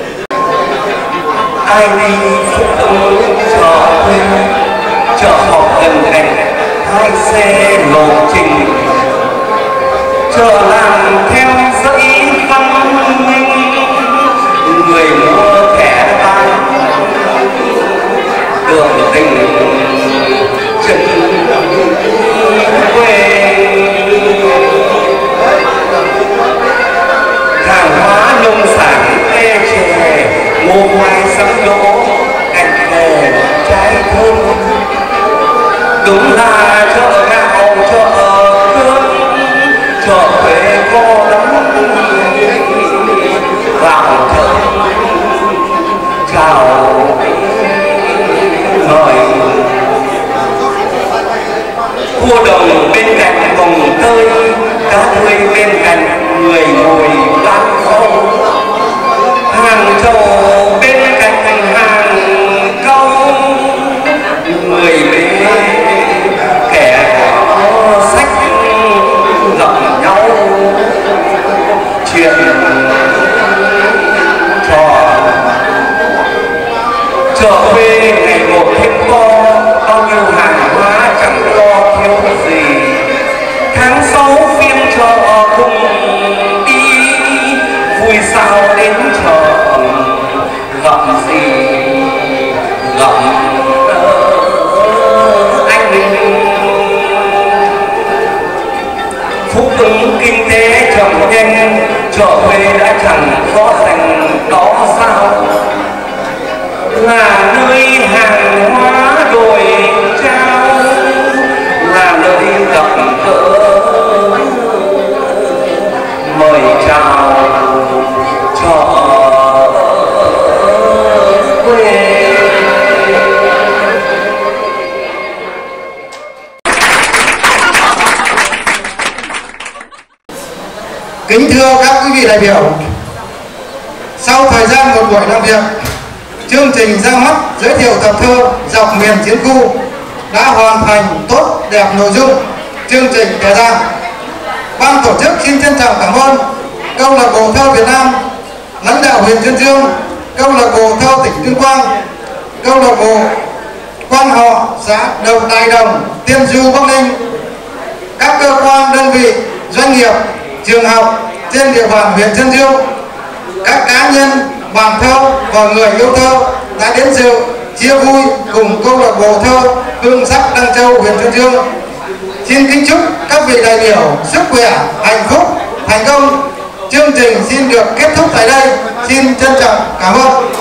Ai đi phúc ứng chợ quê, chợ họp gần cảnh, 2 xe lộ trình, chợ làm theo dãy văn minh, người mua thẻ bán đường tình chân quê. Hàng hóa nông sản e chè, ngô khoai sắm đỗ, cành hồ trái thơm. Đúng là chợ gạo, chợ cướp, chợ quê có lắm. Vào chợ chào mời, cua đồng bên cạnh vòng tơi, cá tươi bên cạnh người ngồi bán khâu, hàng trầu bên cạnh hàng câu, người bê kẻ có sách gặp nhau chuyện trò. Chợ quê ngày một thêm to, bao nhiêu hàng hóa chẳng lo thiếu gì. Tháng 6 phiên chợ cùng đi, vui sao đến chợ gặp gì gặp anh. Phúc ứng kinh tế chậm nhanh, chợ quê đã chẳng có dành đó sao. Là nơi hàng hóa đổi trao, là nơi gặp gỡ mời chào chợ quê.
Kính thưa các quý vị đại biểu, sau thời gian một buổi làm việc, chương trình ra mắt giới thiệu tập thơ Dọc miền chiến khu đã hoàn thành tốt đẹp nội dung chương trình đề ra. Ban tổ chức xin trân trọng cảm ơn Câu lạc bộ thơ Việt Nam, lãnh đạo huyện Sơn Dương, Câu lạc bộ thơ tỉnh Tuyên Quang, Câu lạc bộ quan họ xã Đại Đồng, Tiên Du, Bắc Ninh, các cơ quan đơn vị, doanh nghiệp, trường học trên địa bàn huyện Sơn Dương, các cá nhân, bạn thơ và người yêu thơ đã đến dự chia vui cùng câu lạc bộ thơ Hương Sắc Đăng Châu, huyện Xuân Dương. Xin kính chúc các vị đại biểu sức khỏe, hạnh phúc, thành công. Chương trình xin được kết thúc tại đây. Xin trân trọng cảm ơn.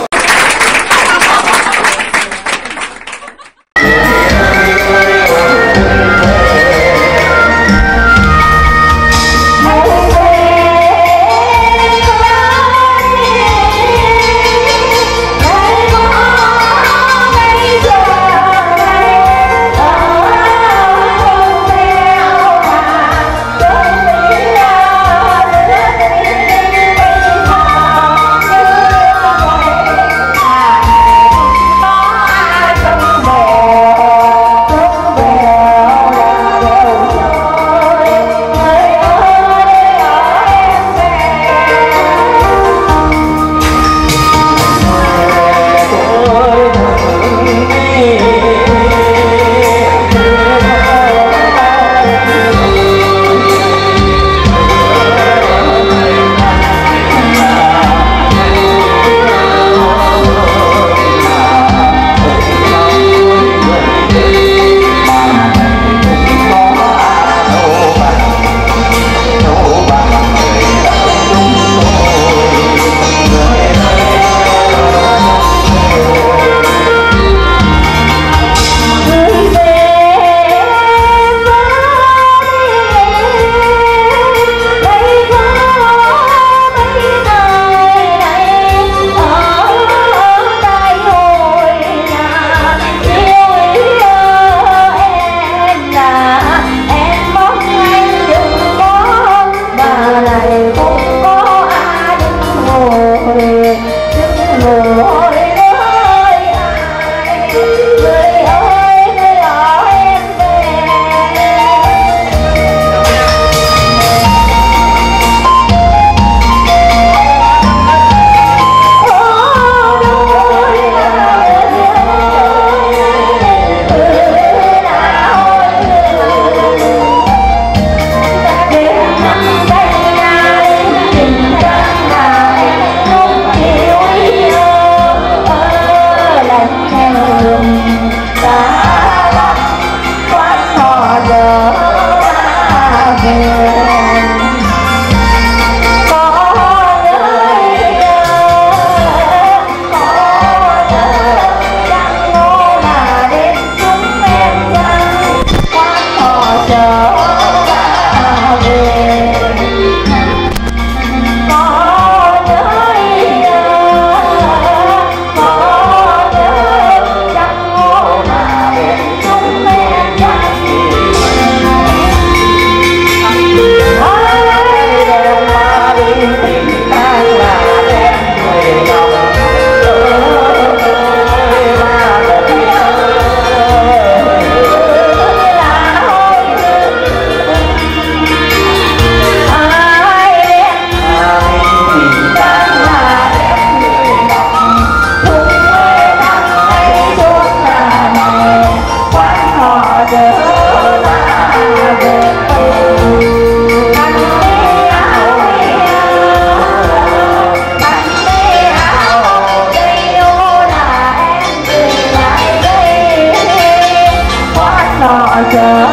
Chờ